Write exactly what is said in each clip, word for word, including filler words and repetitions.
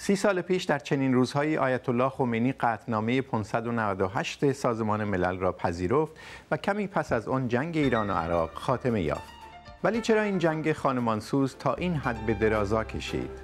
سی سال پیش در چنین روزهایی آیت الله خمینی قطعنامه پانصد و نود و هشت سازمان ملل را پذیرفت و کمی پس از آن جنگ ایران و عراق خاتمه یافت. ولی چرا این جنگ خانمانسوز تا این حد به درازا کشید؟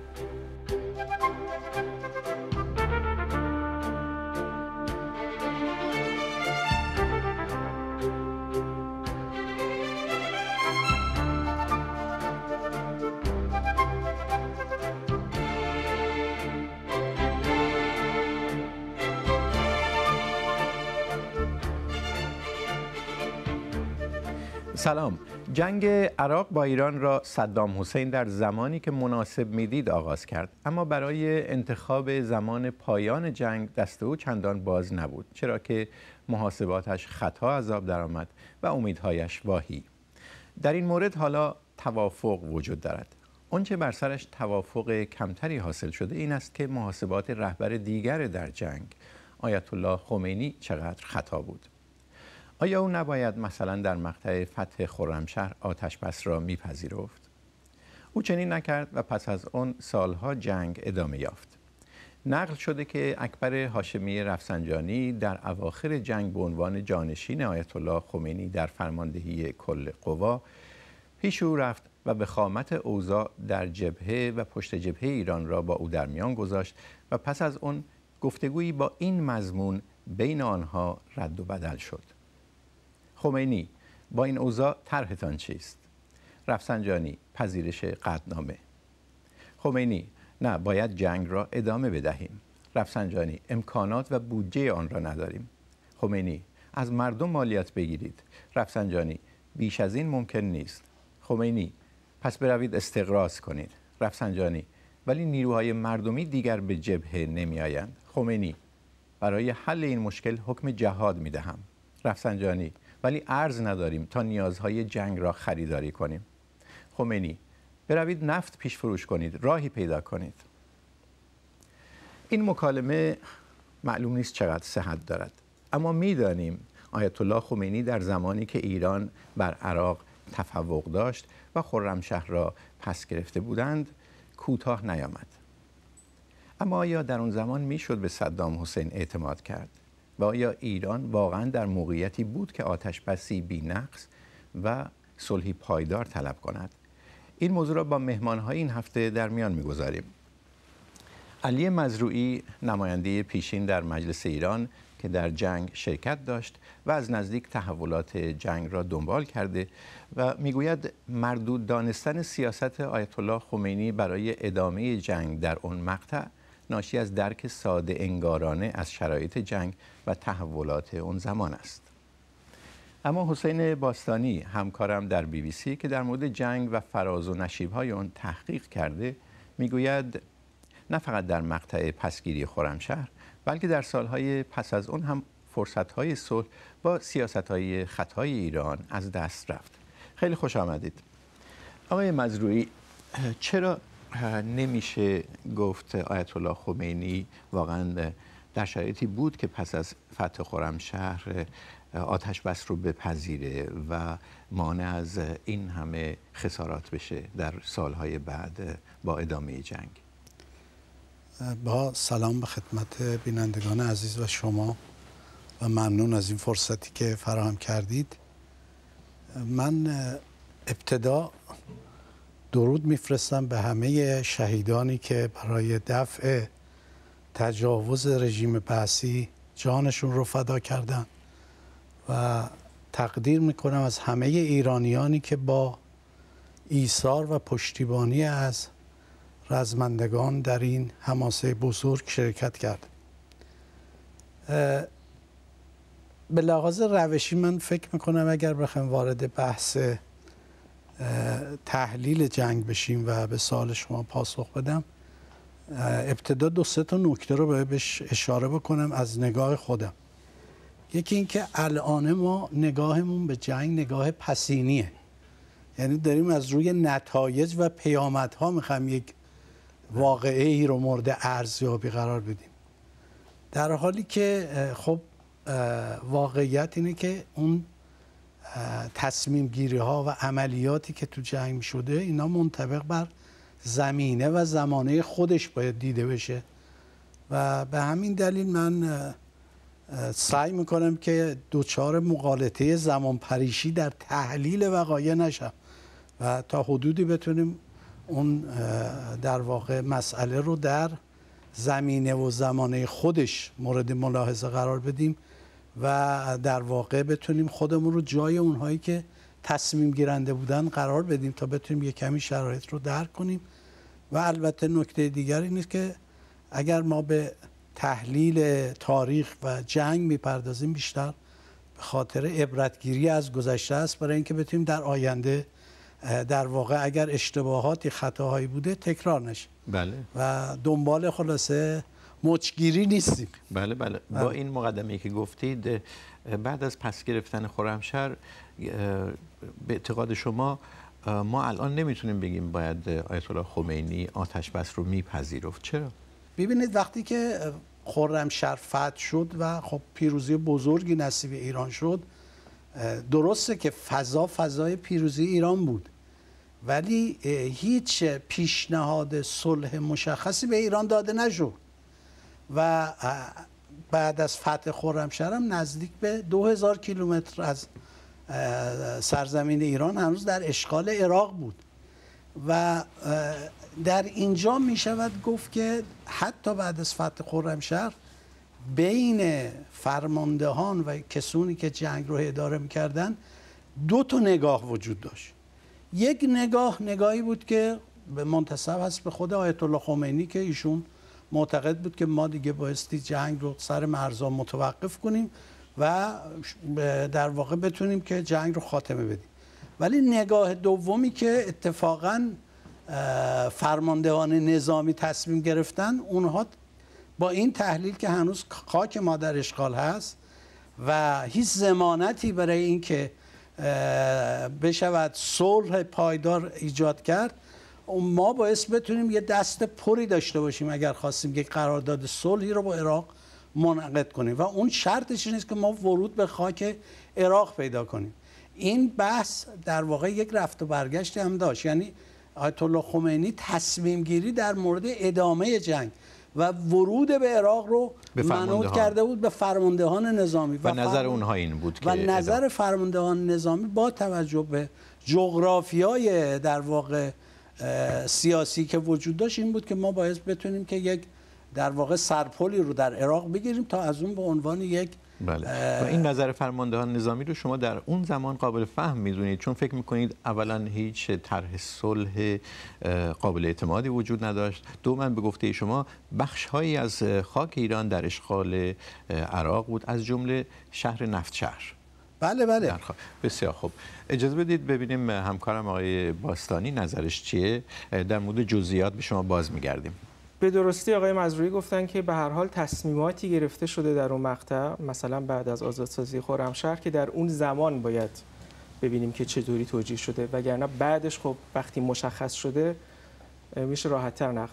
سلام. جنگ عراق با ایران را صدام حسین در زمانی که مناسب میدید آغاز کرد، اما برای انتخاب زمان پایان جنگ دست او چندان باز نبود، چرا که محاسباتش خطا از آب درآمد و امیدهایش واهی. در این مورد حالا توافق وجود دارد. آنچه بر سرش توافق کمتری حاصل شده این است که محاسبات رهبر دیگر در جنگ، آیت الله خمینی، چقدر خطا بود. آیا او نباید مثلا در مقطع فتح خرمشهر آتش بس را میپذیرفت؟ او چنین نکرد و پس از آن سالها جنگ ادامه یافت. نقل شده که اکبر هاشمی رفسنجانی در اواخر جنگ به عنوان جانشین آیت الله خمینی در فرماندهی کل قوا پیش او رفت و وخامت اوضاع در جبهه و پشت جبهه ایران را با او در میان گذاشت و پس از آن گفتگویی با این مضمون بین آنها رد و بدل شد. خمینی: با این اوضاع طرحتان چیست؟ رفسنجانی: پذیرش قطعنامه. خمینی: نه، باید جنگ را ادامه بدهیم. رفسنجانی: امکانات و بودجه آن را نداریم. خمینی: از مردم مالیات بگیرید. رفسنجانی: بیش از این ممکن نیست. خمینی: پس بروید استقراض کنید. رفسنجانی: ولی نیروهای مردمی دیگر به جبهه نمی آیند. خمینی: برای حل این مشکل حکم جهاد می دهم. رفسنجانی: ولی ارز نداریم تا نیازهای جنگ را خریداری کنیم. خمینی: بروید نفت پیش فروش کنید، راهی پیدا کنید. این مکالمه معلوم نیست چقدر صحت دارد، اما میدانیم آیت الله خمینی در زمانی که ایران بر عراق تفوق داشت و خرمشهر را پس گرفته بودند کوتاه نیامد. اما آیا در اون زمان میشد به صدام حسین اعتماد کرد؟ و آیا ایران واقعا در موقعیتی بود که آتش بسی بی‌نقص و صلحی پایدار طلب کند؟ این موضوع را با مهمان‌های این هفته در میان می‌گذاریم. علی مزروعی، نماینده پیشین در مجلس ایران که در جنگ شرکت داشت و از نزدیک تحولات جنگ را دنبال کرده و میگوید مردود دانستن سیاست آیت الله خمینی برای ادامه جنگ در آن مقطع ناشی از درک ساده انگارانه از شرایط جنگ و تحولات اون زمان است. اما حسین باستانی، همکارم در بی بی سی که در مورد جنگ و فراز و نشیب‌های اون تحقیق کرده، میگوید نه فقط در مقطع پسگیری خرمشهر بلکه در سالهای پس از اون هم فرصت‌های صلح با سیاست‌های خطای ایران از دست رفت. خیلی خوش آمدید. آقای مزروعی، چرا نمیشه گفت آیت الله خمینی واقعا در شرایطی بود که پس از فتح خرمشهر آتش بس رو بپذیره و مانع از این همه خسارات بشه در سالهای بعد با ادامه جنگ؟ با سلام به خدمت بینندگان عزیز و شما و ممنون از این فرصتی که فراهم کردید. من ابتدا درود میفرستم به همه شهیدانی که برای دفع تجاوز رژیم بعثی جانشون رو فدا کردن و تقدیر میکنم از همه ایرانیانی که با ایثار و پشتیبانی از رزمندگان در این حماسه بزرگ شرکت کرد. به لحاظ روشی من فکر میکنم اگر بخوایم وارد بحث تحلیل جنگ بشیم و به سوال شما پاسخ بدم، ابتدا دو سه تا نکته رو بهش اشاره بکنم از نگاه خودم. یکی این که الان ما نگاهمون به جنگ نگاه پسینیه، یعنی داریم از روی نتایج و پیامدها میخوایم یک واقعه ای رو مورد ارزیابی قرار بدیم، در حالی که خب واقعیت اینه که اون تصمیم گیری ها و عملیاتی که تو جنگ شده اینا منطبق بر زمینه و زمانه خودش باید دیده بشه و به همین دلیل من سعی میکنم که دوچار مغالطه زمان پریشی در تحلیل وقایع نشم و تا حدودی بتونیم اون در واقع مسئله رو در زمینه و زمانه خودش مورد ملاحظه قرار بدیم و در واقع بتونیم خودمون رو جای اونهایی که تصمیم گیرنده بودن قرار بدیم تا بتونیم یک کمی شرایط رو درک کنیم. و البته نکته دیگر این است که اگر ما به تحلیل تاریخ و جنگ میپردازیم بیشتر به خاطر عبرتگیری از گذشته است، برای اینکه بتونیم در آینده در واقع اگر اشتباهاتی خطاهایی بوده تکرار نشه. بله. و دنبال خلاصه مچگیری نیستیم. بله بله. با بله. این مقدمه‌ای که گفتید بعد از پس گرفتن خرمشهر به اعتقاد شما ما الان نمیتونیم بگیم باید آیت الله خمینی آتش بس رو میپذیرفت. چرا؟ ببینید وقتی که خرمشهر فتح شد و خب پیروزی بزرگی نصیب ایران شد، درسته که فضا فضای پیروزی ایران بود ولی هیچ پیشنهاد صلح مشخصی به ایران داده نشد و بعد از فتح خرمشهر هم نزدیک به دو هزار کیلومتر از سرزمین ایران هنوز در اشغال عراق بود و در اینجا می شود گفت که حتی بعد از فتح خرمشهر بین فرماندهان و کسانی که جنگ رو اداره می‌کردن دو تا نگاه وجود داشت. یک نگاه نگاهی بود که به منتسب است به خود آیت الله خمینی که ایشون معتقد بود که ما دیگه بایستی جنگ رو سر مرزا متوقف کنیم و در واقع بتونیم که جنگ رو خاتمه بدیم. ولی نگاه دومی که اتفاقاً فرماندهان نظامی تصمیم گرفتن، اونها با این تحلیل که هنوز خاک ما در اشغال هست و هیچ ضمانتی برای این که بشود صلح پایدار ایجاد کرد، ما باعث بتونیم یه دست پری داشته باشیم اگر خواستیم یک قرارداد صلحی رو با عراق منعقد کنیم و اون شرطش اینه که ما ورود به خاک عراق پیدا کنیم. این بحث در واقع یک رفت و برگشت هم داشت، یعنی آیت الله خمینی تصمیم گیری در مورد ادامه جنگ و ورود به عراق رو منوط کرده بود به فرماندهان نظامی و, و نظر اونها این بود و نظر فرماندهان نظامی با توجه به جغرافیای در واقع سیاسی که وجود داشت این بود که ما باید بتونیم که یک در واقع سرپلی رو در عراق بگیریم تا از اون به عنوان یک بله. و این نظر فرماندهان نظامی رو شما در اون زمان قابل فهم میدونید، چون فکر میکنید اولا هیچ طرح صلح قابل اعتمادی وجود نداشت، دوما به گفته شما بخش‌هایی از خاک ایران در اشغال عراق بود، از جمله شهر نفتشهر. بله بله. بسیار خوب. اجازه بدید ببینیم همکارم آقای باستانی نظرش چیه. در مورد جزئیات به شما باز میگردیم. به درستی آقای مزروعی گفتن که به هر حال تصمیماتی گرفته شده در اون مقطع، مثلا بعد از آزادسازی خرمشهر، که در اون زمان باید ببینیم که چطوری توجیه شده، وگرنه بعدش خب وقتی مشخص شده میشه راحت‌تر نقد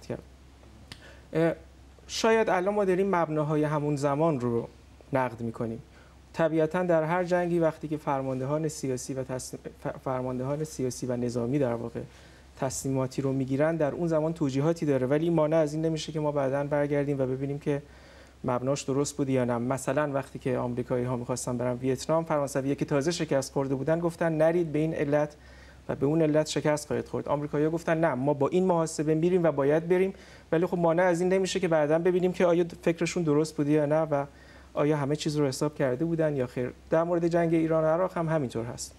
کرد. شاید الان ما داریم مبناهای همون زمان رو نقد میکنیم. طبیعتاً در هر جنگی وقتی که فرماندهان سیاسی و تصمیم... فرماندهان سیاسی و نظامی در واقع تصمیماتی رو میگیرن، در اون زمان توجیهاتی داره، ولی مانع از این نمیشه که ما بعداً برگردیم و ببینیم که مبناش درست بود یا نه. مثلا وقتی که آمریکایی ها می‌خواستن برن ویتنام، فرانسوی‌ها که تازه شکست خورده بودن گفتن نرید به این علت و به اون علت شکست خواهید خورد. آمریکایی‌ها گفتن نه، ما با این محاسبه میریم و باید بریم، ولی خب مانع از این نمیشه که بعداً ببینیم که آیا فکرشون درست بود یا نه و آیا همه چیز رو حساب کرده بودن یا خیر. در مورد جنگ ایران و عراق هم همینطور هست.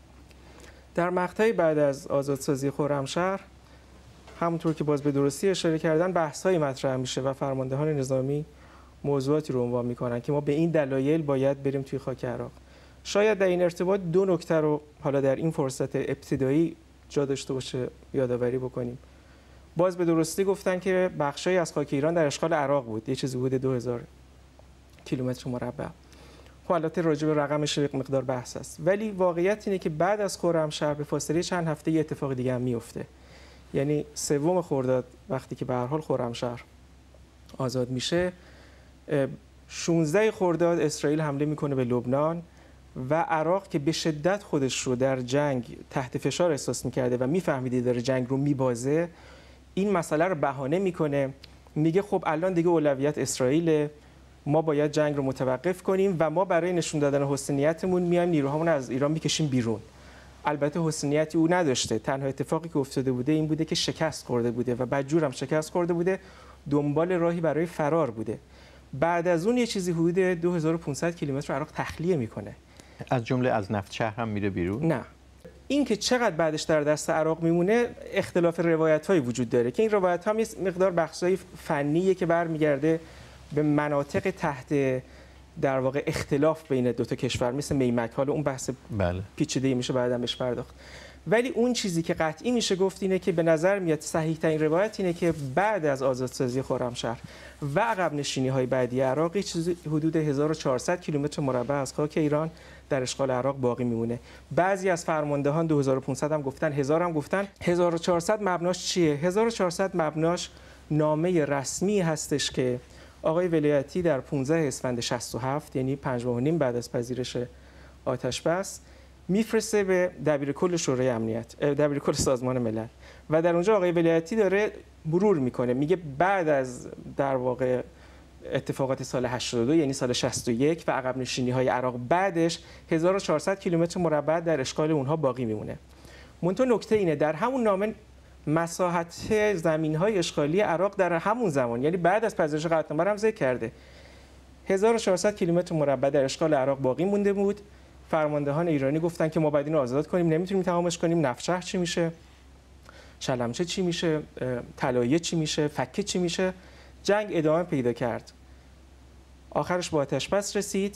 در مقطعی بعد از آزادسازی خرمشهر همونطور که باز به درستی اشاره کردن بحث‌های مطرح میشه و فرماندهان نظامی موضوعاتی رو عنوان میکنن که ما به این دلایل باید بریم توی خاک عراق. شاید در این ارتباط دو نکته رو حالا در این فرصت ابتدایی جا داشته باشه یادآوری بکنیم. باز به درستی گفتن که بخشایی از خاک ایران در اشغال عراق بود، یه چیزی حدود دو هزار کیلومتر مربع. خب البته راجع به رقمش یک مقدار بحث است، ولی واقعیت اینه که بعد از خرمشهر به فاصله چند هفته یه اتفاق دیگه هم میفته. یعنی سوم خرداد وقتی که به هر حال خرمشهر آزاد میشه، شانزده خرداد اسرائیل حمله میکنه به لبنان و عراق که به شدت خودش رو در جنگ تحت فشار احساس میکرده و میفهمیده داره جنگ رو میبازه، این مسئله رو بهانه میکنه، میگه خب الان دیگه اولویت اسرائیل، ما باید جنگ رو متوقف کنیم و ما برای نشون دادن حسن نیتمون میایم نیروهامون از ایران میکشیم بیرون. البته حسن نیتی او نداشته، تنها اتفاقی که افتاده بوده این بوده که شکست خورده بوده و بدجور هم شکست خورده بوده، دنبال راهی برای فرار بوده. بعد از اون یه چیزی حدود دو هزار و پانصد کیلومتر عراق تخلیه میکنه. از جمله از نفت شهر هم میره بیرون؟ نه. این که چقدر بعدش در دست عراق میمونه اختلاف روایت‌هایی وجود داره که این روایت ها مقدار بخشای فنیه که برمیگرده به مناطق تحت در واقع اختلاف بین دو تا کشور مثل میمک. حالا اون بحث بله. پیچیده‌ای میشه بعداً بهش پرداخت. ولی اون چیزی که قطعی میشه گفت اینه که به نظر میاد صحیح ترین روایت اینه که بعد از آزادسازی خرمشهر و عقب نشینی های بعدی عراق چیزی حدود هزار و چهارصد کیلومتر مربع از خاک ایران در اشغال عراق باقی میمونه. بعضی از فرماندهان دو هزار و پانصد هم گفتن، هزار هم گفتن. هزار و چهارصد مبناش چیه؟ هزار و چهارصد مبناش نامه رسمی هستش که آقای ولایتی در پانزده اسفند شصت و هفت یعنی پنج ماه و نیم بعد از پذیرش آتش بس میفرسته به دبیر کل شورای امنیت، دبیر کل سازمان ملل و در اونجا آقای ولایتی داره مرور میکنه، میگه بعد از در واقع اتفاقات سال هشتاد و دو یعنی سال شصت و یک و عقب نشینی های عراق بعدش هزار و چهارصد کیلومتر مربع در اشغال اونها باقی میمونه. منتها نکته اینه در همون نامه مساحت زمین‌های اشغالی عراق در همون زمان یعنی بعد از پذیرش قطعنامه هم ذکر کرده. هزار و چهارصد کیلومتر مربع در اشغال عراق باقی مونده بود. فرماندهان ایرانی گفتن که ما باید اینو آزاد کنیم، نمیتونیم تمامش کنیم. نفت چی میشه؟ شلمچه چی میشه؟ طلایه چی میشه؟ فکه چی میشه؟ جنگ ادامه پیدا کرد. آخرش با آتش بس رسید.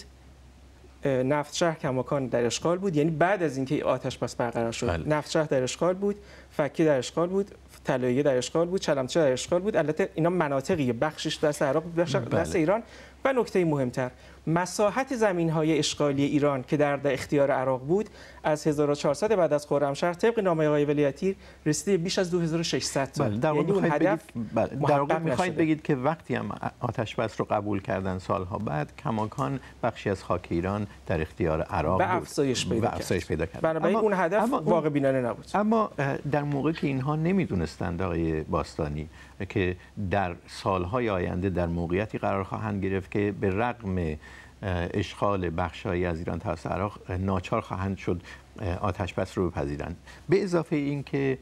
نفت شهر کماکان در اشغال بود، یعنی بعد از اینکه آتش بس برقرار شد بله. نفت شهر در اشغال بود، فکی در اشغال بود، طلایه در اشغال بود، چلمچه در اشغال بود. البته اینا مناطقیه، بخشش دست عراق، بخشش دست بله. ایران. و نکته مهمتر مساحت زمین‌های اشغالی ایران که در, در اختیار عراق بود از هزار و چهارصد بعد از خرمشهر طبق نامه آقای ولایتی رسیده بیش از دو هزار و ششصد تا. بله. در واقع یعنی هدف بله. در واقع می‌خواید بگید که وقتی هم آتش بس رو قبول کردن سالها بعد کماکان بخشی از خاک ایران در اختیار عراق بود و افزایش پیدا کرد. افزایش پیدا کرد. بنابراین اون هدف واقع بینانه نبود. اما در موقعی که اینها نمی‌دونستند آقای باستانی که در سالهای آینده در موقعیتی قرار خواهند گرفت که به رغم اشغال بخشایی از ایران توسط عراق ناچار خواهند شد آتش بس رو بپذیرند، به اضافه این که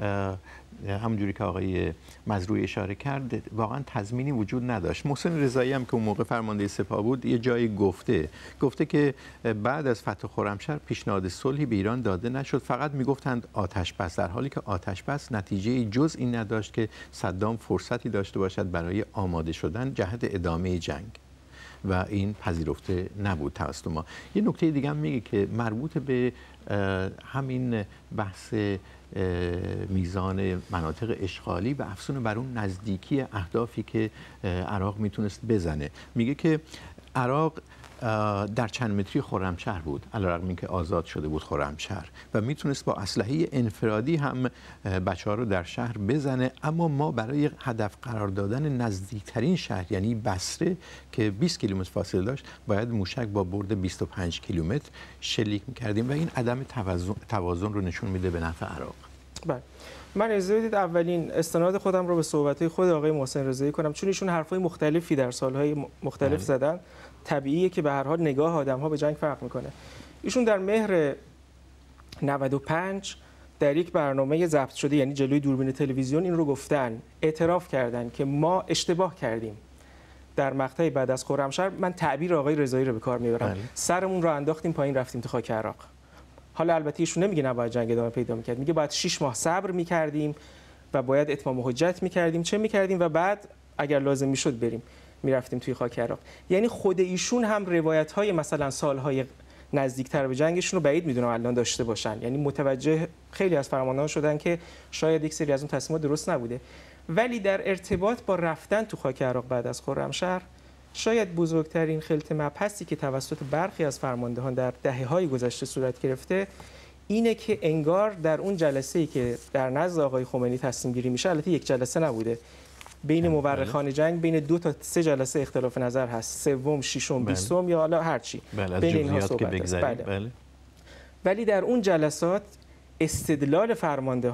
همونجوری که آقای مزروعی اشاره کرد واقعا تضمینی وجود نداشت. محسن رضایی هم که اون موقع فرمانده سپاه بود یه جایی گفته گفته که بعد از فتح خرمشهر پیشنهاد صلحی به ایران داده نشد، فقط میگفتند آتش بس، در حالی که آتش بس نتیجه جز این نداشت که صدام فرصتی داشته باشد برای آماده شدن جهت ادامه جنگ و این پذیرفته نبود توسط ما. یه نکته دیگه هم میگه که مربوط به همین بحث میزان مناطق اشغالی و افزون بر اون نزدیکی اهدافی که عراق میتونست بزنه. میگه که عراق در چند متری خرمشهر بود علیرغم اینکه آزاد شده بود خرمشهر و میتونست با اسلحه انفرادی هم بچه‌ها رو در شهر بزنه، اما ما برای هدف قرار دادن نزدیکترین شهر یعنی بصره که بیست کیلومتر فاصله داشت باید موشک با برد بیست و پنج کیلومتر شلیک میکردیم و این عدم توازن, توازن رو نشون میده به نفع عراق. بله. من اجازه بدید اولین استناد خودم رو به صحبت‌های خود آقای محسن رضایی کنم، چون ایشون حرفای مختلفی در سالهای مختلف بله. زدن. طبیعیه که به هر حال نگاه آدم‌ها به جنگ فرق میکنه. ایشون در مهر نود و پنج در یک برنامه ضبط شده یعنی جلوی دوربین تلویزیون این رو گفتن، اعتراف کردن که ما اشتباه کردیم در مقطع بعد از خرمشهر. من تعبیر آقای رضایی رو به کار میبرم بله. سرمون رو انداختیم پایین رفتیم تو خاک عراق. حالا البته ایشون نمیگه نباید جنگ ادامه پیدا میکرد، میگه باید شش ماه صبر میکردیم و باید اتمام حجت میکردیم، چه میکردیم و بعد اگر لازم میشد بریم میرفتیم توی خاک عراق. یعنی خود ایشون هم روایت‌های مثلا سال‌های نزدیکتر به جنگشون رو بعید میدونم الان داشته باشن، یعنی متوجه خیلی از فرماندهان شدن که شاید یک سری از اون تصمیمات درست نبوده. ولی در ارتباط با رفتن تو خاک عراق بعد از خرمشهر شاید بزرگترین خلط مبحثی که توسط برخی از فرماندهان در دهه‌های گذشته صورت گرفته اینه که انگار در اون جلسه‌ای که در نزد آقای خمینی تصمیم گیری میشه، البته یک جلسه نبوده، بین مورخان جنگ بین دو تا سه جلسه اختلاف نظر هست، سوم، ششم، بیستم یا حالا هر چی بله. بین اینها صحبت است. بله. بله. ولی در اون جلسات استدلال فرماندهان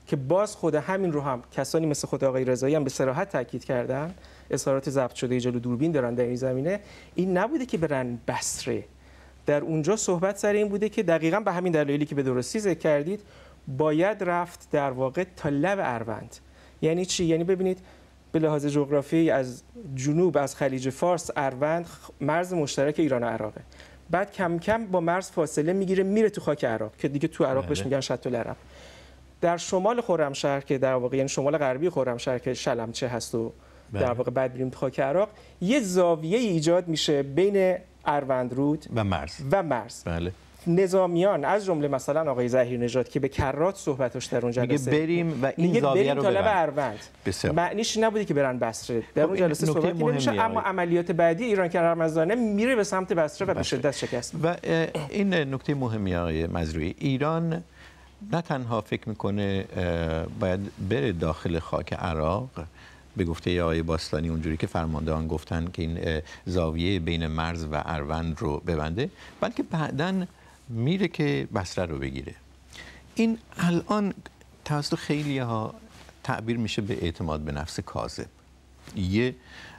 که باز خود همین رو هم کسانی مثل خود آقای رضایی هم به صراحت تاکید کردن، اظهارات ضبط شده جلو دوربین دارن در این زمینه، این نبوده که برن بصره. در اونجا صحبت سر این بوده که دقیقاً به همین دلایلی که به درستی ذکر کردید باید رفت در واقع تا لب اروند. یعنی چی؟ یعنی ببینید به لحاظ جغرافیایی از جنوب از خلیج فارس اروند مرز مشترک ایران و عراقه، بعد کم کم با مرز فاصله میگیره میره تو خاک عراق که دیگه تو عراق بهش میگن شط العرب. در شمال خرمشهر که در واقع یعنی شمال غربی خرمشهر که شلمچه هست و در واقع بعد بریم تو خاک عراق، یه زاویه ایجاد میشه بین اروندرود و مرز و مرز. بله. نظامیان از جمله مثلا آقای ظهیر نژاد که به کرات صحبتش در اون جلسه میگه بریم و این زاویه رو طالب اروند، معنیش نبوده که برن بصره. در اون جلسه صحبت نمیشه، اما عملیات بعدی ایران که رمضانه میره به سمت بصره و به شدت شکست. و این نکته مهمی آقای مزروعی، ایران نه تنها فکر میکنه باید بره داخل خاک عراق به گفته آقای باستانی اونجوری که فرماندهان گفتن که این زاویه بین مرز و اروند رو ببنده، بلکه بعداً میره که بصره رو بگیره. این الان توسط خیلی ها تعبیر میشه به اعتماد به نفس کاذب. یه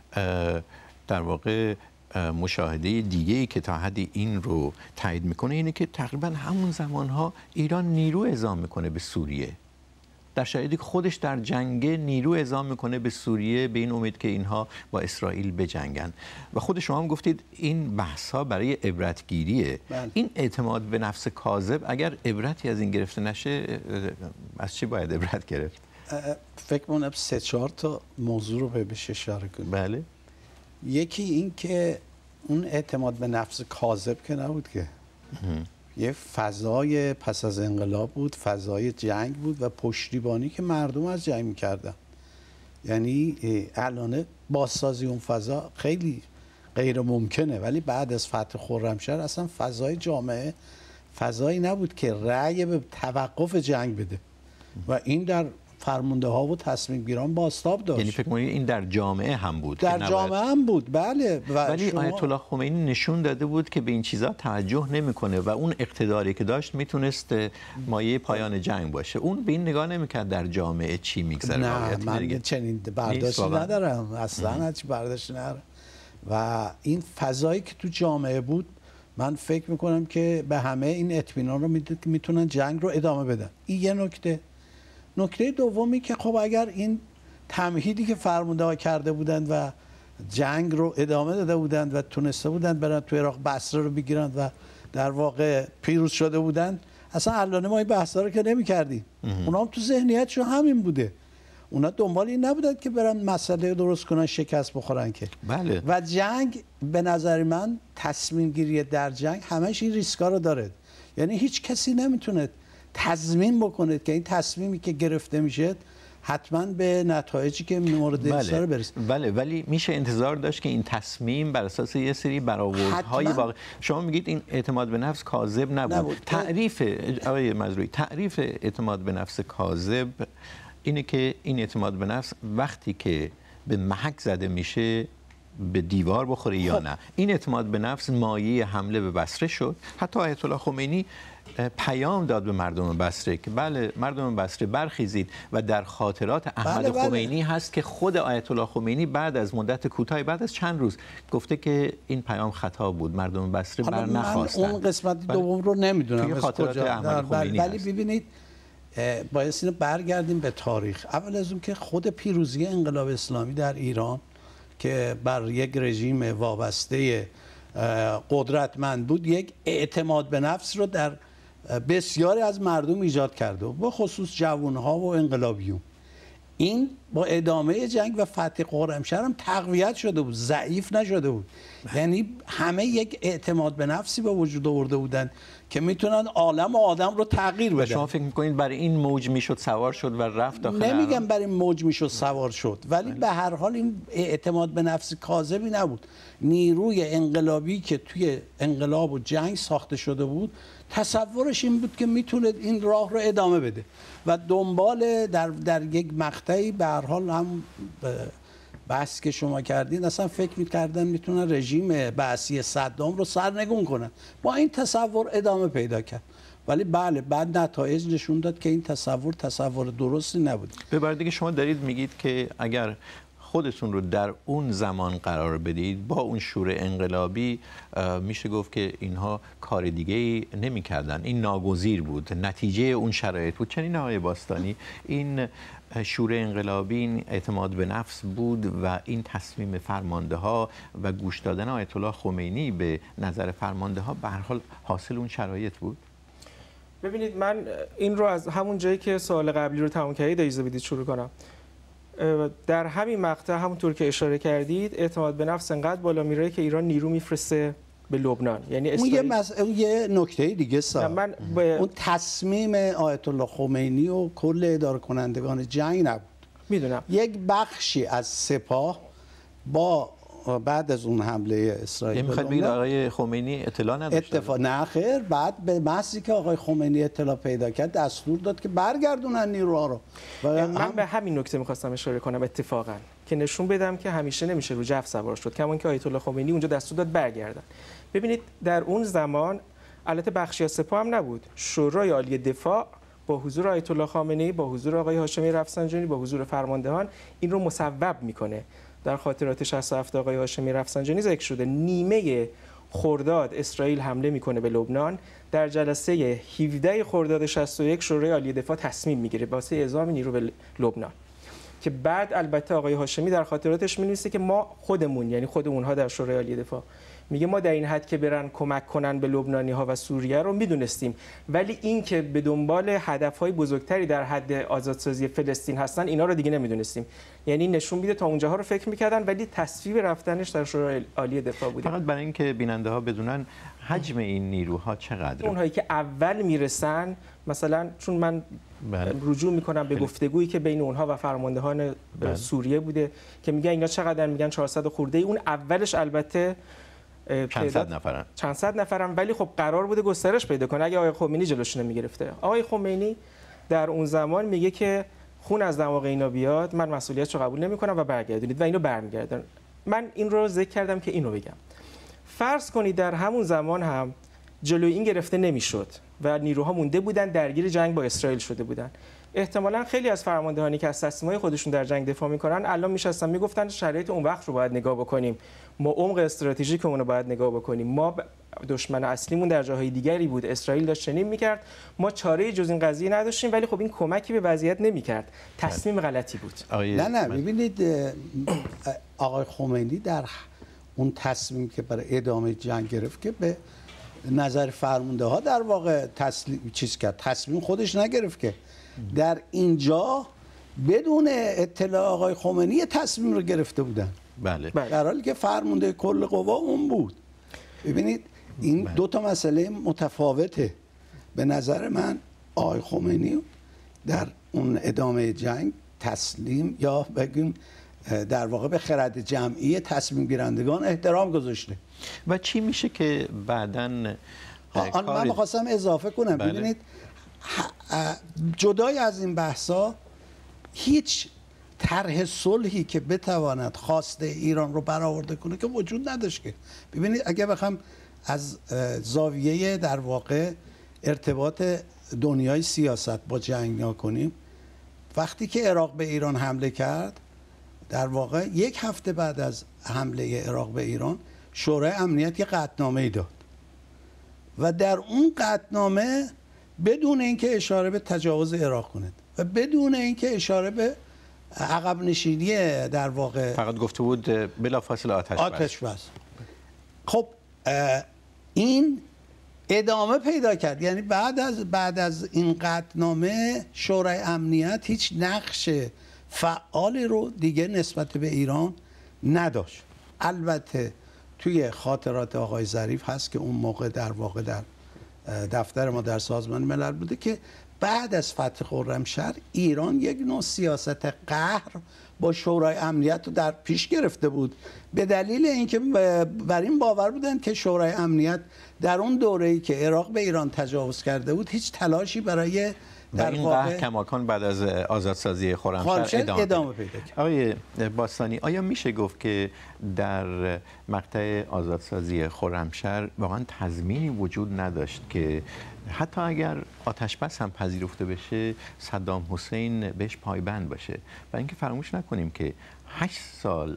در واقع مشاهده دیگه‌ای که تا حدی این رو تایید میکنه اینه که تقریبا همون زمانها ایران نیرو اعزام میکنه به سوریه، در شرایطی که خودش در جنگ نیرو اعزام میکنه به سوریه به این امید که اینها با اسرائیل بجنگن. و خود شما هم گفتید این بحث ها برای عبرتگیریه. بله. این اعتماد به نفس کاذب اگر عبرتی از این گرفته نشه از چی باید عبرت گرفت؟ فکر کنم سه چهار تا موضوع رو بهش اشاره کنیم. بله. یکی این که اون اعتماد به نفس کاذب که نبود که یه فضای پس از انقلاب بود، فضای جنگ بود و پشتیبانی که مردم از جنگ می‌کردن. یعنی الان بازسازی اون فضا خیلی غیر ممکنه، ولی بعد از فتح خرمشهر اصلا فضای جامعه فضایی نبود که رأی به توقف جنگ بده و این در فرمانده ها و تصمیم گیران بازتاب داشت. یعنی فکر کنید این در جامعه هم بود؟ در جامعه هم بود، بله. ولی شما... آیت الله خمینی نشون داده بود که به این چیزا توجه نمیکنه و اون اقتداری که داشت میتونست مایه پایان جنگ باشه. اون به این نگاه نمیکرد در جامعه چی میگذره. نه من چنین برداشتی ندارم، اصلا هیچ برداشتی ندارم. و این فضایی که تو جامعه بود من فکر میکنم که به همه این اطمینان رو میداد که میتونن جنگ رو ادامه بدن. این یه نکته. نکته دومی که خب اگر این تمهیدی که فرمانده ها کرده بودند و جنگ رو ادامه داده بودند و تونسته بودند برن تو عراق بصره رو بگیرند و در واقع پیروز شده بودند، اصلا الان ما این بحثا رو که نمی‌کردیم. اونا هم تو ذهنیتشون همین بوده. اونا دنبال این نبودن که برن مسئله درست کنن شکست بخورن که. بله. و جنگ به نظر من تصمیم گیری در جنگ همش این ریسکا رو داره. یعنی هیچ کسی نمیتونه تضمین بکنه که این تصمیمی که گرفته میشه حتما به نتایجی که مورد انتظار برسه. بله، ولی میشه انتظار داشت که این تصمیم بر اساس یه سری برآوردهای واقعی. شما میگید این اعتماد به نفس کاذب نبود. نبود. تعریف آقای مزروعی، تعریف اعتماد به نفس کاذب اینه که این اعتماد به نفس وقتی که به محک زده میشه به دیوار بخوره یا نه. این اعتماد به نفس مایه حمله به بصره شد. حتی آیت الله خمینی پیام داد به مردم بصره که بله مردم بصره برخیزید و در خاطرات احمد بله بله. خمینی هست که خود آیت الله خمینی بعد از مدت کوتاهی بعد از چند روز گفته که این پیام خطا بود، مردم بصره بر نخواستن. من اون قسمت دوم رو نمیدونم توی خاطرات احمد خمینی ولی ببینید باید اینو برگردیم به تاریخ. اول از اون که خود پیروزی انقلاب اسلامی در ایران که بر یک رژیم وابسته قدرتمند بود یک اعتماد به نفس رو در بسیاری از مردم ایجاد کرده و به خصوص جوانها و انقلابیون. این با ادامه جنگ و فتح خرمشهر هم تقویت شده بود، ضعیف نشده بود. یعنی همه یک اعتماد به نفسی به وجود آورده بودن که میتونن عالم و آدم رو تغییر بدن. شما فکر میکنید برای این موج میشد سوار شد و رفت داخل؟ نمیگم برای این موج میشد سوار شد، ولی به هر حال این اعتماد به نفس کاذبی نبود. نیروی انقلابی که توی انقلاب و جنگ ساخته شده بود تصورش این بود که میتونه این راه رو ادامه بده و دنبال در در یک مقطعی به هر حال هم بحث که شما کردین اصلا فکر می‌کردن میتونن رژیم بعثی صدام رو سرنگون کنن. با این تصور ادامه پیدا کرد. ولی بله بعد نتایج نشون داد که این تصور تصور درستی نبود. به بار دیگه شما دارید میگید که اگر خودتون رو در اون زمان قرار بدید با اون شور انقلابی، میشه گفت که اینها کار دیگه‌ای نمی‌کردن، این ناگزیر بود، نتیجه اون شرایط بود. چنین آقای باستانی، این شور انقلابی، این اعتماد به نفس بود و این تصمیم فرمانده ها و گوش دادن آیت الله خمینی به نظر فرمانده ها به هر حال حاصل اون شرایط بود. ببینید من این رو از همون جایی که سوال قبلی رو تمام کردید اجازه بدید شروع کنم. در همین مقطع همونطور که اشاره کردید اعتماد به نفس انقدر بالا میره که ایران نیرو میفرسته به لبنان. یعنی اون یه مز... اون یه نکته دیگه سا من با... اون تصمیم آیت الله خمینی و کل اداره کنندگان جنگ نبود. میدونم یک بخشی از سپاه با بعد از اون حمله اسرائیل میخواد بگید آقای خمینی اطلاع نداشت؟ اتفاق نه خیر، بعد به محضی که آقای خمینی اطلاع پیدا کرد دستور داد که برگردونن نیروها رو. و من هم... به همین نکته میخواستم اشاره کنم اتفاقا که نشون بدم که همیشه نمیشه رو جف سوار شد، کما که آیت الله خمینی اونجا دستور داد برگردن. ببینید در اون زمان البته بخشی از سپاه هم نبود، شورای عالی دفاع با حضور آیت الله خامنه‌ای، با حضور آقای هاشمی رفسنجانی، با حضور فرماندهان این رو مصوب میکنه. در خاطرات شصت و هفت آقای هاشمی رفسنجانی ذکر شده نیمه خرداد اسرائیل حمله میکنه به لبنان. در جلسه هفده خرداد شصت و یک شورای عالی دفاع تصمیم میگیره واسه اعزام نیرو به لبنان، که بعد البته آقای هاشمی در خاطراتش می‌نویسه که ما خودمون، یعنی خود اونها در شورای عالی دفاع، میگه ما در این حد که برن کمک کنن به لبنانی‌ها و سوریه رو میدونستیم، ولی این که به دنبال هدف‌های بزرگتری در حد آزادسازی فلسطین هستن اینا رو دیگه نمیدونستیم. یعنی نشون میده تا اونجاها رو فکر میکردن ولی تصویب رفتنش در شورای عالی دفاع بوده. فقط برای اینکه بیننده‌ها بدونن حجم این نیروها چقدره. اونهایی که اول میرسن، مثلا چون من بله. رجوع میکنم به گفتگویی که بین اونها و فرماندهان بله. سوریه بوده که میگن اینا چقدر، میگن چهارصد خورده ای. اون اولش البته چند صد نفرن چند صد نفرن ولی خب قرار بوده گسترش پیدا کنه اگه آقای خمینی جلوش نمیگرفته. آقای خمینی در اون زمان میگه که خون از دماغ اینا بیاد، من مسئولیتشو قبول نمیکنم و برگردونید، و اینو برمیگردن. من این رو ذکر کردم که اینو بگم. فرض کنید در همون زمان هم جلوی این گرفته نمیشد و نیروها مونده بودن، درگیر جنگ با اسرائیل شده بودن، احتمالاً خیلی از فرماندهانی که از تصمیم‌های خودشون در جنگ دفاع میکنن الان میشستن میگفتن شرایط اون وقت رو باید نگاه بکنیم، ما عمق استراتژیک اون رو باید نگاه بکنیم، ما دشمن اصلیمون در جاهای دیگری بود، اسرائیل داشت چنین میکرد، ما چاره‌ای جز این قضیه نداشتیم، ولی خب این کمکی به وضعیت نمیکرد، تصمیم غلطی بود. نه نه ببینید آقای خمینی در اون تصمیم که برای ادامه جنگ گرفت که به نظر فرمانده ها در واقع تسلیم چیز کرد، تصمیم خودش نگرفت که در اینجا بدون اطلاع آقای خمینی تصمیم رو گرفته بودن. بله. در حالی که فرمانده کل قوا اون بود. ببینید این بله. دو تا مسئله متفاوته. به نظر من آقای خمینی در اون ادامه جنگ تسلیم یا بگیم در واقع به خرد جمعی تصمیم گیرندگان احترام گذاشته. و چی میشه که بعداً آن من می‌خواستم اضافه کنم. بله. ببینید جدای از این بحثا هیچ طرح صلحی که بتواند خواسته ایران رو برآورده کنه که وجود نداشت. که ببینید اگه بخوام از زاویه در واقع ارتباط دنیای سیاست با جنگ نگاه کنیم، وقتی که عراق به ایران حمله کرد، در واقع یک هفته بعد از حمله عراق به ایران شورای امنیت یک قطعنامه‌ای داد و در اون قطعنامه بدون اینکه اشاره به تجاوز عراق کنند و بدون اینکه اشاره به عقب نشینی در واقع فقط گفته بود بلافاصله آتش بس. آتش بس. خب این ادامه پیدا کرد، یعنی بعد از بعد از این قطعنامه شورای امنیت هیچ نقش فعالی رو دیگه نسبت به ایران نداشت. البته توی خاطرات آقای ظریف هست که اون موقع در واقع در دفتر ما در سازمان ملل بوده که بعد از فتح خرمشهر ایران یک نوع سیاست قهر با شورای امنیت رو در پیش گرفته بود، به دلیل اینکه بر این باور بودن که شورای امنیت در اون دوره‌ای که عراق به ایران تجاوز کرده بود هیچ تلاشی برای و این قحط کماکان بعد از آزادسازی خرمشهر ادامه, ادامه پیدا کرد. آقای باستانی، آیا میشه گفت که در مقطع آزادسازی خرمشهر واقعا تضمینی وجود نداشت که حتی اگر آتش بس هم پذیرفته بشه صدام حسین بهش پایبند باشه؟ و اینکه فراموش نکنیم که هشت سال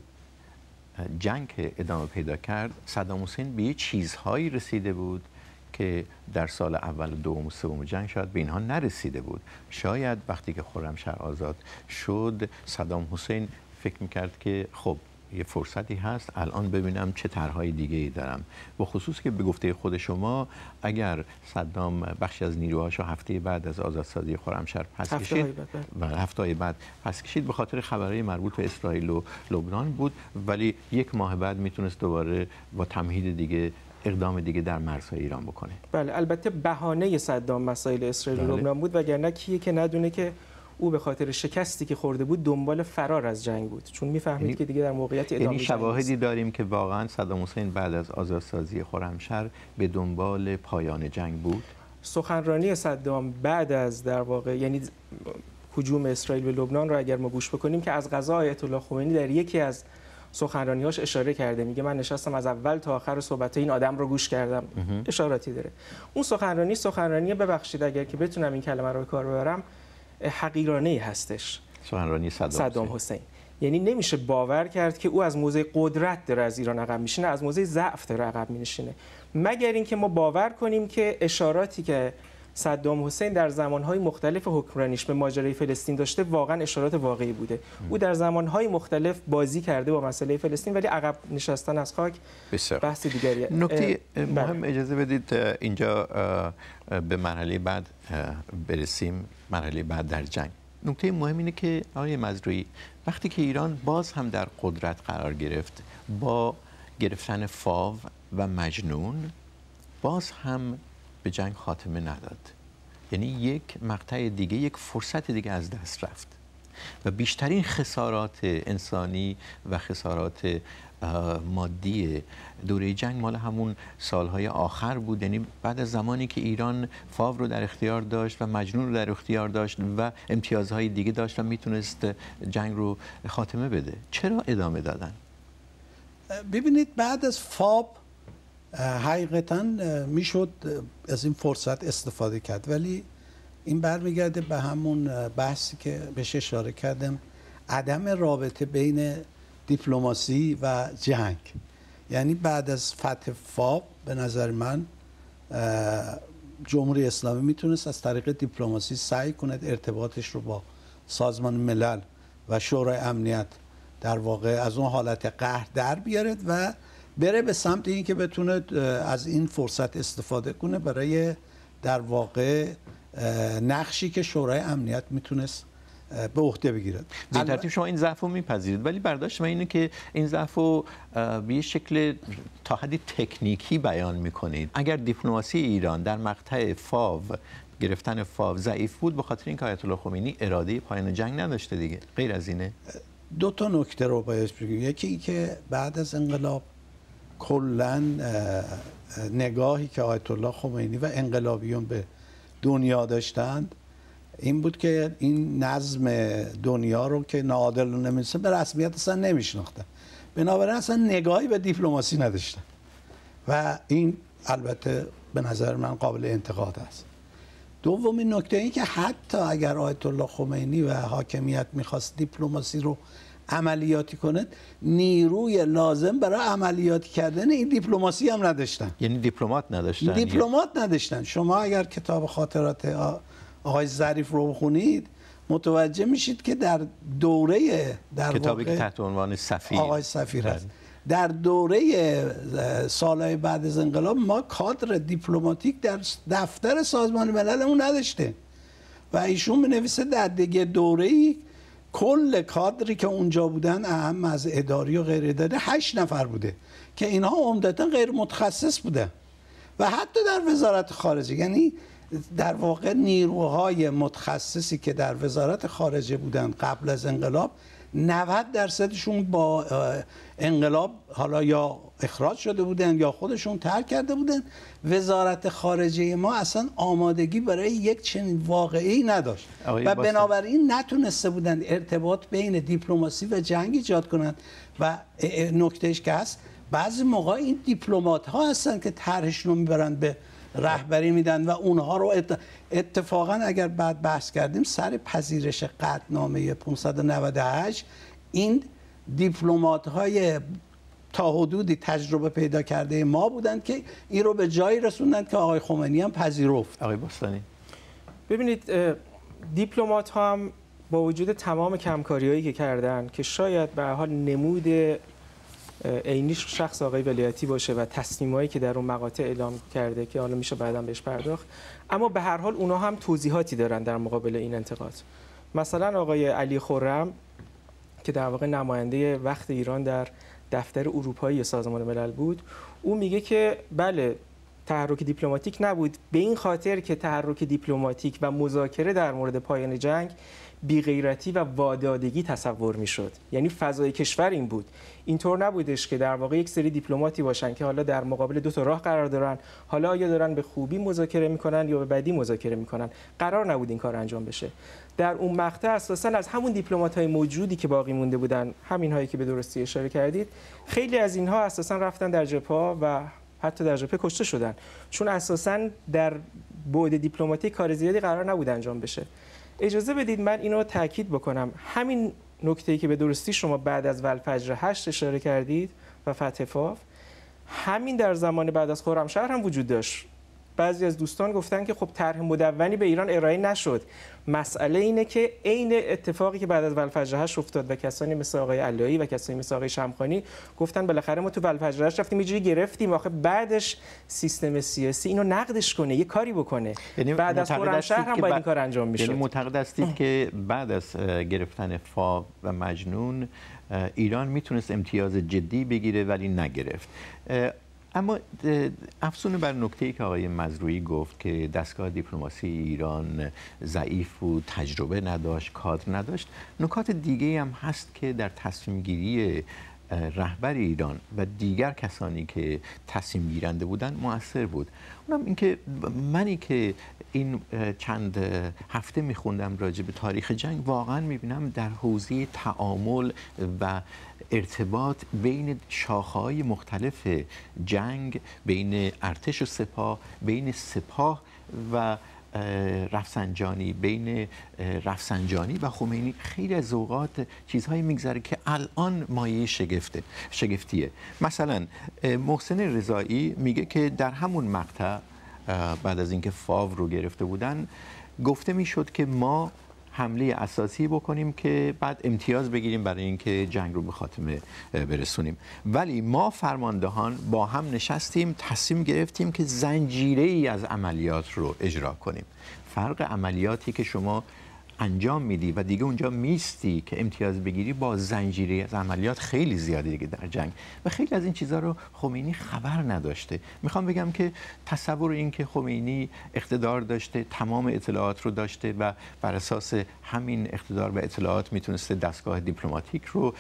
جنگ که ادامه پیدا کرد، صدام حسین به یه چیزهایی رسیده بود که در سال اول و دوم و سوم جنگ شاید به اینها نرسیده بود. شاید وقتی که خرمشهر آزاد شد صدام حسین فکر میکرد که خب یه فرصتی هست الان ببینم چه طرحهای دیگه ای دارم، و خصوص که به گفته خود شما اگر صدام بخشی از نیروهاشو هفته بعد از آزادسازی خرمشهر پس کشید و هفته بعد پس کشید به خاطر خبرهای مربوط به اسرائیل و لبنان بود، ولی یک ماه بعد میتونست دوباره با تمهید دیگه اقدام دیگه در مرزهای ایران بکنه. بله، البته بهانه صدام مسائل اسرائیل و لبنان بود، وگرنه کیه که ندونه که او به خاطر شکستی که خورده بود دنبال فرار از جنگ بود، چون میفهمید که دیگه در موقعیت ادامه یعنی شواهدی داریم که واقعا صدام حسین بعد از آزادسازی خرمشهر به دنبال پایان جنگ بود. سخنرانی صدام بعد از در واقع یعنی هجوم اسرائیل به لبنان را اگر ما گوش بکنیم که از قضا آیت الله خمینی در یکی از سخنرانی‌هاش اشاره کرده، میگه من نشستم از اول تا آخر صحبت این آدم رو گوش کردم. اشاراتی داره. اون سخنرانی سخنرانی ببخشید اگر که بتونم این کلمه رو به کار ببرم، حقیرانه‌ای هستش. سخنرانی صدام, صدام حسین. یعنی نمیشه باور کرد که او از موضع قدرت داره از ایران عقب میشینه، از موضع ضعف داره عقب میشینه، مگر اینکه ما باور کنیم که اشاراتی که صدام حسین در زمانهای مختلف حکمرانیش به ماجرای فلسطین داشته واقعا اشارات واقعی بوده. او در زمانهای مختلف بازی کرده با مسئله فلسطین، ولی عقب نشستن از خاک بحث دیگریه. نکته مهم اجازه بدید اینجا به مرحله بعد برسیم، مرحله بعد در جنگ. نکته مهم اینه که آقای مزروعی وقتی که ایران باز هم در قدرت قرار گرفت با گرفتن فاو و مجنون، باز هم به جنگ خاتمه نداد. یعنی یک مقطع دیگه، یک فرصت دیگه از دست رفت و بیشترین خسارات انسانی و خسارات مادی دوره جنگ مال همون سالهای آخر بود. یعنی بعد از زمانی که ایران فاو رو در اختیار داشت و مجنون رو در اختیار داشت و امتیازهای دیگه داشت و میتونست جنگ رو خاتمه بده، چرا ادامه دادن؟ ببینید بعد از فاو حقیقتا میشد از این فرصت استفاده کرد، ولی این برمیگرده به همون بحثی که بهش اشاره کردم، عدم رابطه بین دیپلماسی و جنگ. یعنی بعد از فتح فاو به نظر من جمهوری اسلامی میتونست از طریق دیپلماسی سعی کند ارتباطش رو با سازمان ملل و شورای امنیت در واقع از اون حالت قهر در بیارد و بره به سمت این که بتونه از این فرصت استفاده کنه برای در واقع نقشی که شورای امنیت میتونست به عهده بگیرد. به ترتیب شما این ضعف رو میپذیرید، ولی برداشت من اینه که این ضعف رو به یه شکل تا حدی تکنیکی بیان میکنید. اگر دیپلماسی ایران در مقطع فاو، گرفتن فاو ضعیف بود به خاطر اینکه آیت الله خمینی اراده پایان جنگ نداشته دیگه، غیر از اینه؟ دو تا نکته رو باید بگیم. یکی این که بعد از انقلاب کلا نگاهی که آیت الله خمینی و انقلابیون به دنیا داشتند این بود که این نظم دنیا رو که ناعادل رو نمی‌دونستن به رسمیت اصلا نمیشناختن، بنابراین اصلا نگاهی به دیپلماسی نداشتن و این البته به نظر من قابل انتقاد است. دومین نکته این که حتی اگر آیت الله خمینی و حاکمیت میخواست دیپلماسی رو عملیاتی کنند، نیروی لازم برای عملیاتی کردن این دیپلماسی هم نداشتن. یعنی دیپلمات نداشتن. دیپلمات نداشتن. شما اگر کتاب خاطرات آقای ظریف رو بخونید متوجه میشید که در دوره در کتابی که تحت عنوان سفیر آقای سفیر هست، در دوره سالهای بعد از انقلاب ما کادر دیپلماتیک در دفتر سازمان مللمون نداشته و ایشون می‌نویسه در دیگه دوره‌ای کل کادری که اونجا بودن اهم از اداری و غیر اداری هشت نفر بوده که اینها عمدتاً غیر متخصص بودن و حتی در وزارت خارجه، یعنی در واقع نیروهای متخصصی که در وزارت خارجه بودن قبل از انقلاب نود درصدشون با انقلاب حالا یا اخراج شده بودن یا خودشون ترک کرده بودن. وزارت خارجه ما اصلا آمادگی برای یک چنین واقعی نداشت و بنابراین نتونسته بودن ارتباط بین دیپلماسی و جنگ ایجاد کنند. و نکتهش که هست بعضی موقع این دیپلمات ها هستن که طرحشون رو میبرن به رهبری میدن و اونها رو اتفاقا اگر بعد بحث کردیم سر پذیرش قطعنامه پانصد و نود و هشت این دیپلمات های تا حدودی تجربه پیدا کرده ما بودند که این رو به جایی رسوندند که آقای خمینی هم پذیرفت. آقای بستانی ببینید دیپلمات ها هم با وجود تمام کمکاری‌هایی که کردن که شاید به هر حال نمود عینیش شخص آقای ولایتی باشه و تصمیمایی که در اون مقاطع اعلام کرده که حالا میشه بعداً بهش پرداخت، اما به هر حال اونها هم توضیحاتی دارن در مقابل این انتقاد. مثلا آقای علی خرم که در واقع نماینده وقت ایران در دفتر اروپایی سازمان ملل بود، او میگه که بله تحرک دیپلماتیک نبود، به این خاطر که تحرک دیپلماتیک و مذاکره در مورد پایان جنگ بی‌غیرتی و وادادگی تصور میشد. یعنی فضای کشور این بود، اینطور نبودش که در واقع یک سری دیپلماتی باشن که حالا در مقابل دو تا راه قرار دارن، حالا یا دارن به خوبی مذاکره میکنن یا به بدی مذاکره میکنن. قرار نبود این کار انجام بشه. در اون مقطع اساسا از همون دیپلمات‌های موجودی که باقی مونده بودن، همین هایی که به درستی اشاره کردید، خیلی از اینها اساسا رفتن در جبهه و حتی در جبهه کشته شدن، چون اساسا در بعد دیپلماتیک کار زیادی قرار نبود انجام بشه. اجازه بدید من اینو تاکید بکنم، همین نکته‌ای که به درستی شما بعد از ولفجر هشت اشاره کردید و فتح فاف، همین در زمان بعد از خرمشهر هم وجود داشت. بعضی از دوستان گفتن که خب طرح مدونی به ایران ارائه نشد. مسئله اینه که عین اتفاقی که بعد از ولفجر هشت افتاد و کسانی مثل آقای علایی و کسانی مثل آقای شمخانی گفتن بالاخره ما تو ولفجر هشت رفتیم یه جوری گرفتیم، آخه بعدش سیستم سیاسی اینو نقدش کنه، یه کاری بکنه. یعنی بعد از خرمشهر هم باید این کار انجام میشد. یعنی معتقد هستید که بعد از گرفتن فاو و مجنون ایران میتونست امتیاز جدی بگیره ولی نگرفت. اما افزون بر نکته‌ای که آقای مزروعی گفت که دستگاه دیپلماسی ایران ضعیف بود، تجربه نداشت، کادر نداشت، نکات دیگه هم هست که در تصمیم گیری رهبر ایران و دیگر کسانی که تصمیم گیرنده بودند مؤثر بود. اونم اینکه منی که این چند هفته میخوندم راجع به تاریخ جنگ، واقعا میبینم در حوزه تعامل و ارتباط بین شاخه‌های مختلف جنگ، بین ارتش و سپاه، بین سپاه و رفسنجانی، بین رفسنجانی و خمینی خیلی از اوقات چیزهایی میگذره که الان مایه شگفته شگفتیه. مثلا محسن رضایی میگه که در همون مقطع بعد از اینکه فاو رو گرفته بودن گفته میشد که ما حمله اساسی بکنیم که بعد امتیاز بگیریم برای اینکه جنگ رو به خاتمه برسونیم، ولی ما فرماندهان با هم نشستیم تصمیم گرفتیم که زنجیره ای از عملیات رو اجرا کنیم. فرق عملیاتی که شما انجام میدی و دیگه اونجا میستی که امتیاز بگیری با زنجیره از عملیات خیلی زیاده دیگه در جنگ، و خیلی از این چیزها رو خمینی خبر نداشته. میخوام بگم که تصور این که خمینی اقتدار داشته، تمام اطلاعات رو داشته و بر اساس همین اقتدار و اطلاعات میتونسته دستگاه دیپلماتیک رو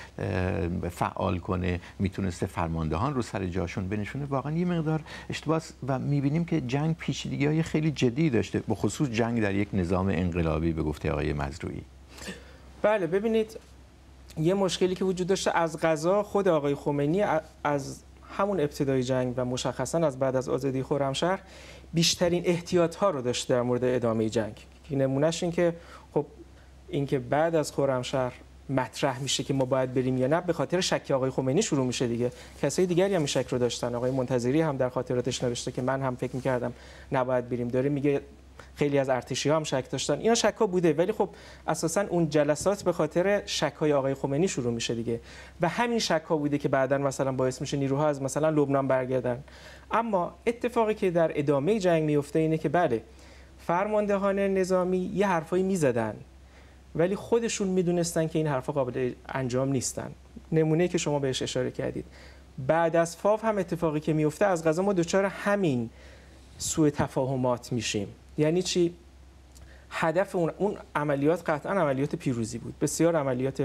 فعال کنه، میتونسته فرماندهان رو سر جاشون بنشونه، واقعا یه مقدار اشتباه و میبینیم که جنگ پیچیدگی‌های خیلی جدی داشته، به خصوص جنگ در یک نظام انقلابی به گفته آقای مزروعی. بله ببینید یه مشکلی که وجود داشته، از قضا خود آقای خمینی از همون ابتدای جنگ و مشخصا از بعد از آزادی خرمشهر بیشترین احتیاط ها رو داشته در مورد ادامه جنگ. نمونهش این که خب این که بعد از خرمشهر مطرح میشه که ما باید بریم یا نه به خاطر شک آقای خمینی شروع میشه دیگه. کسای دیگری هم این شک رو داشتن. آقای منتظری هم در خاطراتش نوشته که من هم فکر می‌کردم نباید بریم. داره میگه خیلی از ارتشی‌ها هم شک داشتن. اینا شک‌ها بوده، ولی خب اساساً اون جلسات به خاطر شک‌های آقای خمینی شروع میشه دیگه و همین شک‌ها بوده که بعداً مثلا باعث میشه نیروها از مثلا لبنان برگردن. اما اتفاقی که در ادامه جنگ میفته اینه که بله فرماندهان نظامی یه حرفایی میزدن ولی خودشون میدونستن که این حرفا قابل انجام نیستن. نمونه‌ای که شما بهش اشاره کردید بعد از فاو هم اتفاقی که میفته از قضا ما دچار همین سوء تفاهمات میشیم. یعنی چی؟ هدف اون, اون عملیات قطعا عملیات پیروزی بود، بسیار عملیات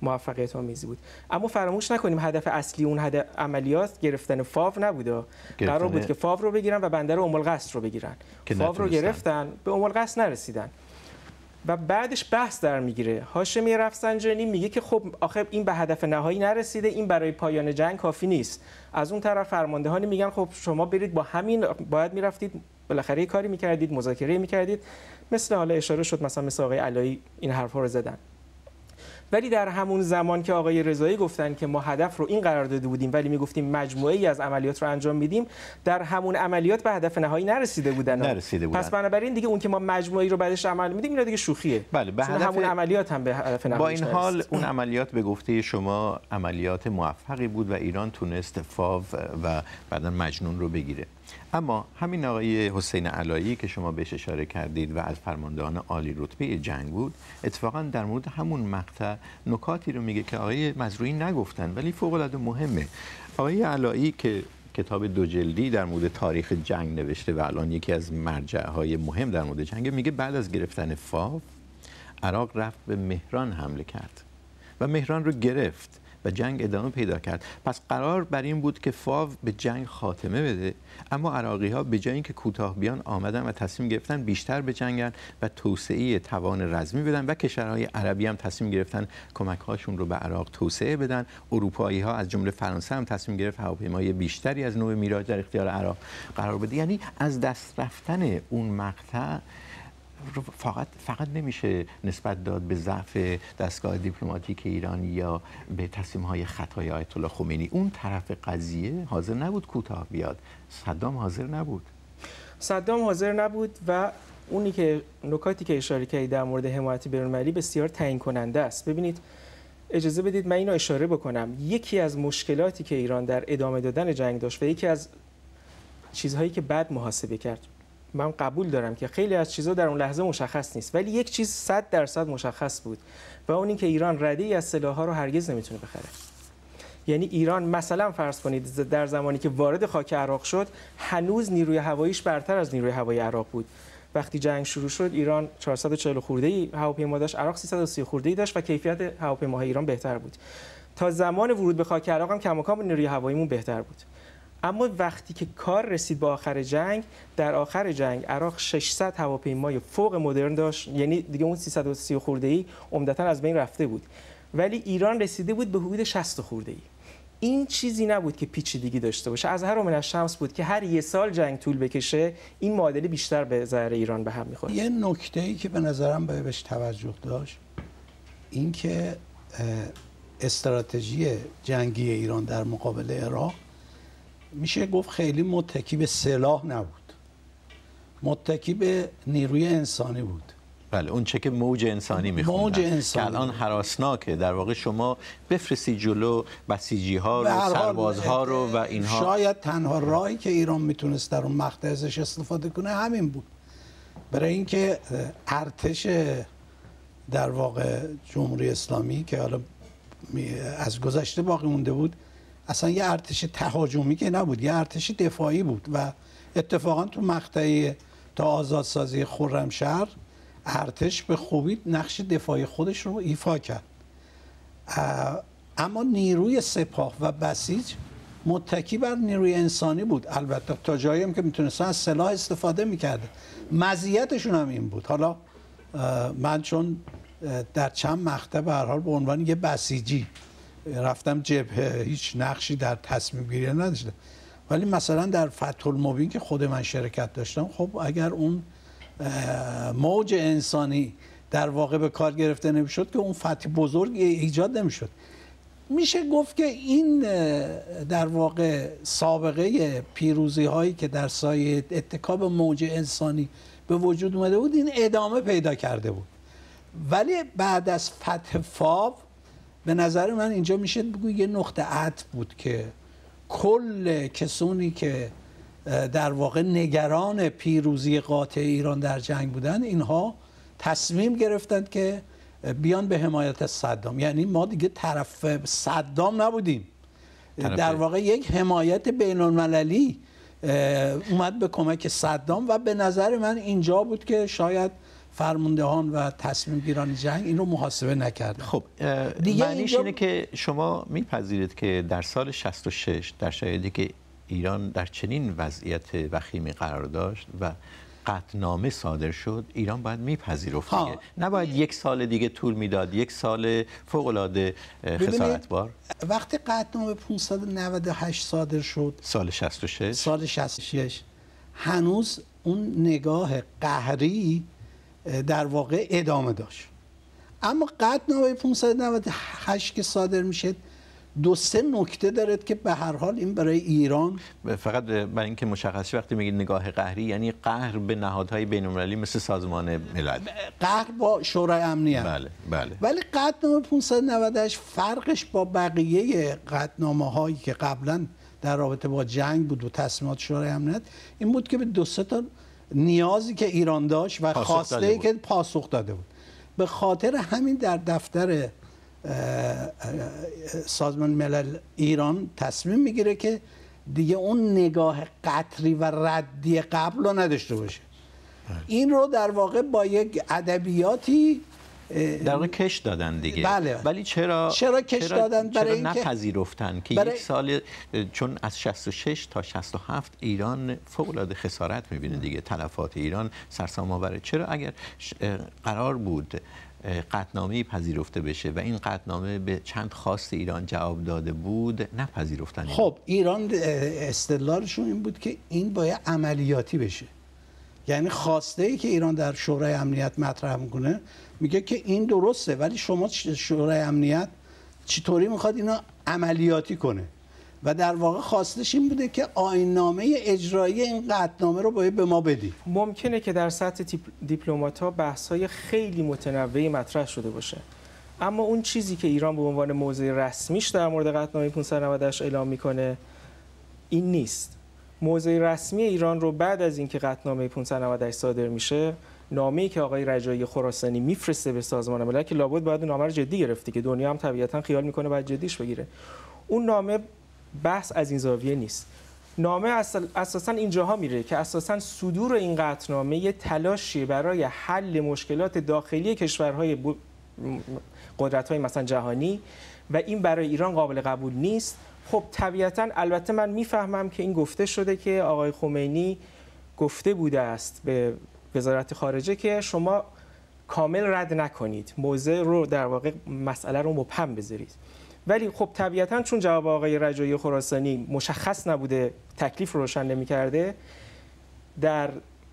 موفقیت آمیزی بود. اما فراموش نکنیم هدف اصلی اون هدف عملیات گرفتن فاو نبوده. قرار بود که فاو رو بگیرن و بندر ام القصر رو بگیرن. فاو رو گرفتن، به ام القصر نرسیدن. و بعدش بحث در میگیره. هاشمی رفسنجانی میگه که خب آخه این به هدف نهایی نرسیده، این برای پایان جنگ کافی نیست. از اون طرف فرماندهانی میگن خب شما برید با همین باید میرفتید بالاخره کاری میکردید، مذاکره میکردید. مثل حالا اشاره شد مثلا مثل آقای علایی این حرفا رو زدن. ولی در همون زمان که آقای رضایی گفتن که ما هدف رو این قرار داده بودیم ولی میگفتیم مجموعه ای از عملیات رو انجام میدیم، در همون عملیات به هدف نهایی نرسیده بودن. نرسیده بودن. پس بنابراین دیگه اون که ما مجموعه ای رو بعدش عمل میدیم اینا دیگه شوخیه. بله، به هدف همون عملیات هم به هدف نهایی با این حال اون عملیات به گفته شما عملیات موفقی بود و ایران تونست فاو و بعداً مجنون رو بگیره. اما همین آقای حسین علایی که شما بهش اشاره کردید و از فرماندهان عالی رتبه جنگ بود، اتفاقا در مورد همون مقطع نکاتی رو میگه که آقای مزروعی نگفتن ولی فوق العاده مهمه. آقای علایی که کتاب دو جلدی در مورد تاریخ جنگ نوشته و الان یکی از مرجع‌های مهم در مورد جنگ، میگه بعد از گرفتن فاو عراق رفت به مهران حمله کرد و مهران رو گرفت و جنگ ادامه پیدا کرد. پس قرار بر این بود که فاو به جنگ خاتمه بده، اما عراقی‌ها به جای اینکه کوتاه بیان آمدن و تصمیم گرفتن بیشتر بجنگن و توسعه توان رزمی بدن و کشورهای عربی هم تصمیم گرفتن کمک‌هاشون رو به عراق توسعه بدن. اروپایی‌ها از جمله فرانسه هم تصمیم گرفت هواپیمای بیشتری از نوع میراج در اختیار عراق قرار بده. یعنی از دست رفتن اون مقطع فقط فقط نمیشه نسبت داد به ضعف دستگاه دیپلماتیک ایران یا به تصمیم‌های خطای آیت الله خمینی. اون طرف قضیه حاضر نبود کوتاه بیاد. صدام حاضر نبود. صدام حاضر نبود و اونی که نکاتی که اشاره کردید در مورد حمایت بین‌المللی بسیار تعیین کننده است. ببینید اجازه بدید من اینو اشاره بکنم. یکی از مشکلاتی که ایران در ادامه دادن جنگ داشت و یکی از چیزهایی که بعد محاسبه کرد، من قبول دارم که خیلی از چیزا در اون لحظه مشخص نیست، ولی یک چیز صد درصد مشخص بود و اون این که ایران ردی از سلاح‌ها رو هرگز نمیتونه بخره. یعنی ایران مثلا فرض کنید در زمانی که وارد خاک عراق شد هنوز نیروی هواییش برتر از نیروی هوایی عراق بود. وقتی جنگ شروع شد ایران چهارصد و چهل خورده هواپیما داشت، عراق سیصد و سی خورده داشت و کیفیت هواپیماهای ایران بهتر بود. تا زمان ورود به خاک عراق هم کماکان نیروی هواییمون بهتر بود. اما وقتی که کار رسید به آخر جنگ، در آخر جنگ عراق ششصد هواپیمای فوق مدرن داشت، یعنی دیگه اون سیصد و سی خورده‌ای عمدتاً از بین رفته بود، ولی ایران رسیده بود به حدود شصت خورده‌ای. این چیزی نبود که پیچیدگی داشته باشه. از هر من الشمس بود که هر یه سال جنگ طول بکشه این معادله بیشتر به ضرر ایران به هم می‌خوره. یه نکته‌ای که به نظرم باید بهش توجه داشت این که استراتژی جنگی ایران در مقابل عراق میشه گفت خیلی متکی به سلاح نبود، متکی به نیروی انسانی بود. بله، اون چه که موج انسانی میخوندن موج انسانی که الان هراسناکه. در واقع شما بفرستی جلو بسیجی ها رو، سربازها رو و اینها. شاید تنها راهی که ایران میتونست در اون مقطع ازش استفاده کنه همین بود، برای اینکه ارتش در واقع جمهوری اسلامی که حالا از گذشته باقی مونده بود اصلا یه ارتش تهاجمی که نبود، یه ارتش دفاعی بود و اتفاقا تو مقطع تا آزادسازی خرمشهر ارتش به خوبی نقش دفاعی خودش رو ایفا کرد. اما نیروی سپاه و بسیج متکی بر نیروی انسانی بود، البته تا جایی هم که میتونستن از سلاح استفاده میکرده. مزیتشون هم این بود. حالا من چون در چند مقطع به هر حال به عنوان یه بسیجی رفتم جبهه، هیچ نقشی در تصمیم گیری نداشتم، ولی مثلا در فتح المبین که خود من شرکت داشتم، خب اگر اون موج انسانی در واقع به کار گرفته نمیشد که اون فتح بزرگ ایجاد نمیشد. میشه گفت که این در واقع سابقه پیروزی هایی که در سایه اتکا به موج انسانی به وجود اومده بود این ادامه پیدا کرده بود. ولی بعد از فتح فاو به نظر من اینجا میشه بگو یه نقطه عطف بود که کل کسانی که در واقع نگران پیروزی قاطع ایران در جنگ بودن اینها تصمیم گرفتند که بیان به حمایت صدام. یعنی ما دیگه طرف صدام نبودیم، طرف در واقع یک حمایت بین المللی اومد به کمک صدام و به نظر من اینجا بود که شاید فرماندهان و تصمیم گیران جنگ این رو محاسبه نکردن. خب دیگه معنیش اینجا... اینه که شما میپذیرید که در سال شصت و شش در شرایطی که ایران در چنین وضعیت وخیمی قرار داشت و قطعنامه صادر شد، ایران باید میپذیرفت دیگه، نباید یک سال دیگه طول میداد، یک سال فوق العاده خسارتبار. وقتی قطعنامه پانصد و نود و هشت صادر شد سال شصت و شش سال شصت و شش هنوز اون نگاه قهری در واقع ادامه داشت، اما قطعنامه پانصد و نود و هشت که صادر میشه دو سه نکته داره که به هر حال این برای ایران، فقط برای اینکه مشخص وقتی میگید نگاه قهری یعنی قهر به نهادهای بین‌المللی مثل سازمان ملل، قهر با شورای امنیت. بله بله. ولی قطعنامه پانصد و نود و هشت فرقش با بقیه قطعنامه هایی که قبلا در رابطه با جنگ بود و تصمیمات شورای امنیت این بود که به دو سه تا نیازی که ایران داشت و خواسته‌ای که پاسخ داده بود. به خاطر همین در دفتر سازمان ملل ایران تصمیم میگیره که دیگه اون نگاه قطری و ردی قبل رو نداشته باشه. این رو در واقع با یک ادبیاتی در واقع کش دادن دیگه. بله. ولی چرا چرا کش چرا دادن؟ برای چرا اینکه نپذیرفتن که برای... یک سال، چون از شصت و شش تا شصت و هفت ایران فوق العاده خسارت میبینه دیگه، تلفات ایران سرسام آوره. چرا اگر قرار بود قطعنامه‌ای پذیرفته بشه و این قطعنامه به چند خواست ایران جواب داده بود نپذیرفتن؟ خب ایران استدلالشون این بود که این باید عملیاتی بشه، یعنی خواسته‌ای که ایران در شورای امنیت مطرح میکنه میگه که این درسته ولی شما شورای امنیت چطوری میخواد اینو عملیاتی کنه و در واقع خواستش این بوده که آیین‌نامه اجرایی این قطعنامه رو باید به ما بدی. ممکنه که در سطح دیپلمات‌ها بحث‌های خیلی متنوعی مطرح شده باشه، اما اون چیزی که ایران به عنوان موضع رسمیش در مورد قطعنامه پانصد و نود و هشت اعلام میکنه این نیست. موضع رسمی ایران رو بعد از اینکه قطعنامه پانصد و نود و هشت صادر میشه، نامه‌ای که آقای رجایی خراسانی میفرسته به سازمان ملل که لابد باید نامه رو جدی گرفته که دنیا هم طبیعتاً خیال میکنه باید جدیش بگیره، اون نامه بحث از این زاویه نیست. نامه اساساً اینجاها میره که اساساً صدور این قطعنامه یه تلاشی برای حل مشکلات داخلی کشورهای قدرت‌های مثلا جهانی و این برای ایران قابل قبول نیست. خب طبیعتاً البته من میفهمم که این گفته شده که آقای خمینی گفته بوده است به وزارت خارجه که شما کامل رد نکنید، موضع رو در واقع مسئله رو مبهم بذارید. ولی خب طبیعتاً چون جواب آقای رجایی خراسانی مشخص نبوده، تکلیف روشن نمی‌کرده، در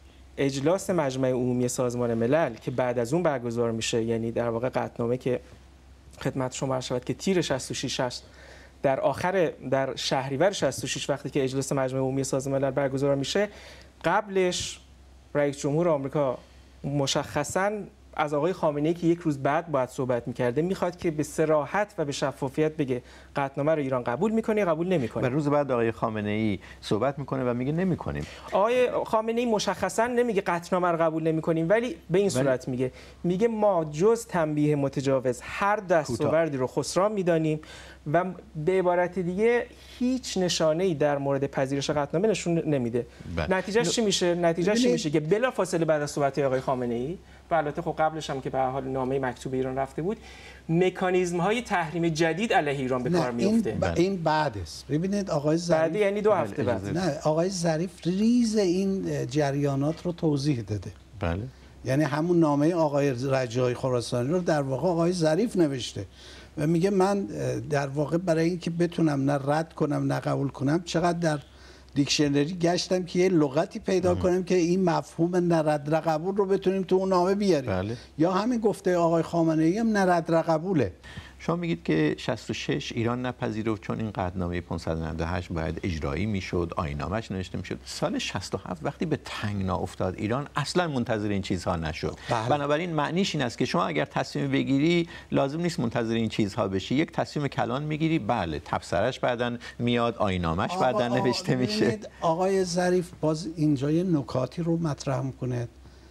اجلاس مجمع عمومی سازمان ملل که بعد از اون برگزار میشه، یعنی در واقع قطعنامه که خدمت شما عرض شود که تیر شصت و شش است، در آخر در شهریور شصت و شش وقتی که اجلاس مجمع عمومی سازمان ملل برگزار میشه، قبلش رئیس جمهور آمریکا مشخصاً از آقای خامنه‌ای که یک روز بعد باید صحبت می‌کرده میخواد که به صراحت و به شفافیت بگه قطعنامه رو ایران قبول می‌کنه یا قبول نمی‌کنه. و روز بعد آقای خامنه‌ای صحبت می‌کنه و میگه نمی‌کنیم. آقای خامنه‌ای مشخصاً نمیگه قطعنامه رو قبول نمی‌کنیم، ولی به این صورت میگه میگه ما جز تنبیه متجاوز هر دستاوردی رو خسران می‌دانیم و به عبارت دیگه هیچ نشانه‌ای در مورد پذیرش قطعنامه نشون نمیده. نتیجهش چی میشه؟ نتیجهش چی میشه که بلافاصله بعد از صحبت آقای خامنه‌ای و البته خب قبلش هم که به هر حال نامه مکتوب ایران رفته بود، مکانیزم‌های تحریم جدید علیه ایران به کار میفته. این, ب... این بعد است. ببینید آقای ظریف بعد یعنی دو هفته بعد. نه آقای ظریف ریز این جریانات رو توضیح داده. بله. یعنی همون نامه آقای رجایی خراسانی رو در واقع آقای ظریف نوشته و میگه من در واقع برای اینکه بتونم نه رد کنم نه قبول کنم چقدر در دیکشنری گشتم که یه لغتی پیدا ام. کنم که این مفهوم نرد قبول رو بتونیم تو اون نامه بیاریم. بله. یا همین گفته آقای خامنه‌ای هم نرد قبوله. شما میگید که شصت و شش ایران نپذیرفت چون این قطعنامه پانصد و نود و هشت باید اجرایی میشد، آیین‌نامه‌اش نوشته میشد. سال شصت و هفت وقتی به تنگنا افتاد ایران اصلا منتظر این چیزها نشد. بله. بنابراین معنیش این است که شما اگر تصمیم بگیری لازم نیست منتظر این چیزها بشی، یک تصمیم کلان میگیری، بله تبصره‌اش بعداً میاد، آیین‌نامه‌اش بعداً نوشته میشه. آقای ظریف باز اینجا یه نکاتی رو مطرح میکنه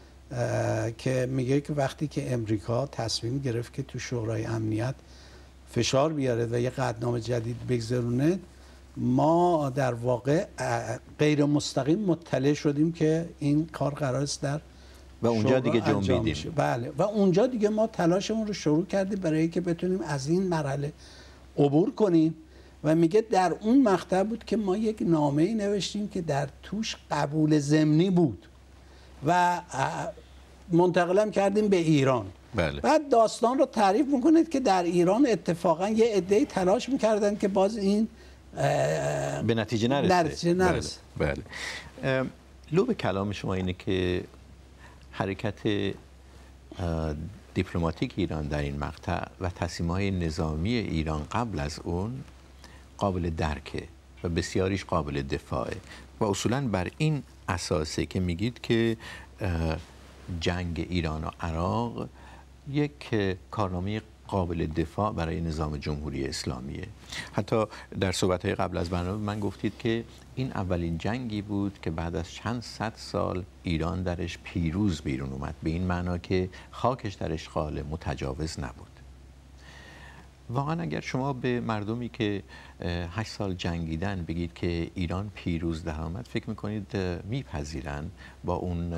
که میگه که وقتی که امریکا تصمیم گرفت که تو شورای امنیت فشار بیاره و یه قطعنامه جدید بگذرونه، ما در واقع غیر مستقیم مطلع شدیم که این کار قرار است در و اونجا دیگه جنبیدیم. بله و اونجا دیگه ما تلاشمون رو شروع کردیم برای اینکه بتونیم از این مرحله عبور کنیم و میگه در اون مقطع بود که ما یک نامه‌ای نوشتیم که در توش قبول ضمنی بود و منتقلم کردیم به ایران. بله. بعد داستان رو تعریف میکنید که در ایران اتفاقا یه عده‌ای تلاش میکردن که باز این به نتیجه نرسه. نتیجه نرسه. بله. بله. لب کلام شما اینه که حرکت دیپلماتیک ایران در این مقطع و تصمیم‌های نظامی ایران قبل از اون قابل درکه و بسیاریش قابل دفاعه و اصولاً بر این اساسه که میگید که جنگ ایران و عراق یک کارنامه قابل دفاع برای نظام جمهوری اسلامیه. حتی در صحبت‌های قبل از برنامه من گفتید که این اولین جنگی بود که بعد از چند صد سال ایران درش پیروز بیرون اومد، به این معنا که خاکش در اشغال متجاوز نبود. واقعا اگر شما به مردمی که هشت سال جنگیدن بگید که ایران پیروز در آمد، فکر میکنید میپذیرن با اون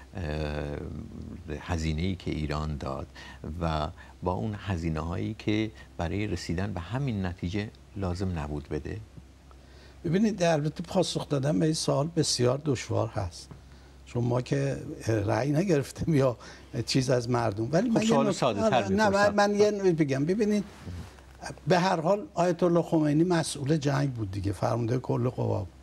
هزینه‌ای که ایران داد و با اون هزینه‌هایی که برای رسیدن به همین نتیجه لازم نبود بده؟ ببینید البته پاسخ دادن به این سوال بسیار دشوار هست، چون ما که رأی نگرفتیم یا چیز از مردم. ولی خب من سوال یه ساده تر نه من, من یه بگم. ببینید به هر حال آیت الله خمینی مسئول جنگ بود دیگه، فرمانده کل قوا بود.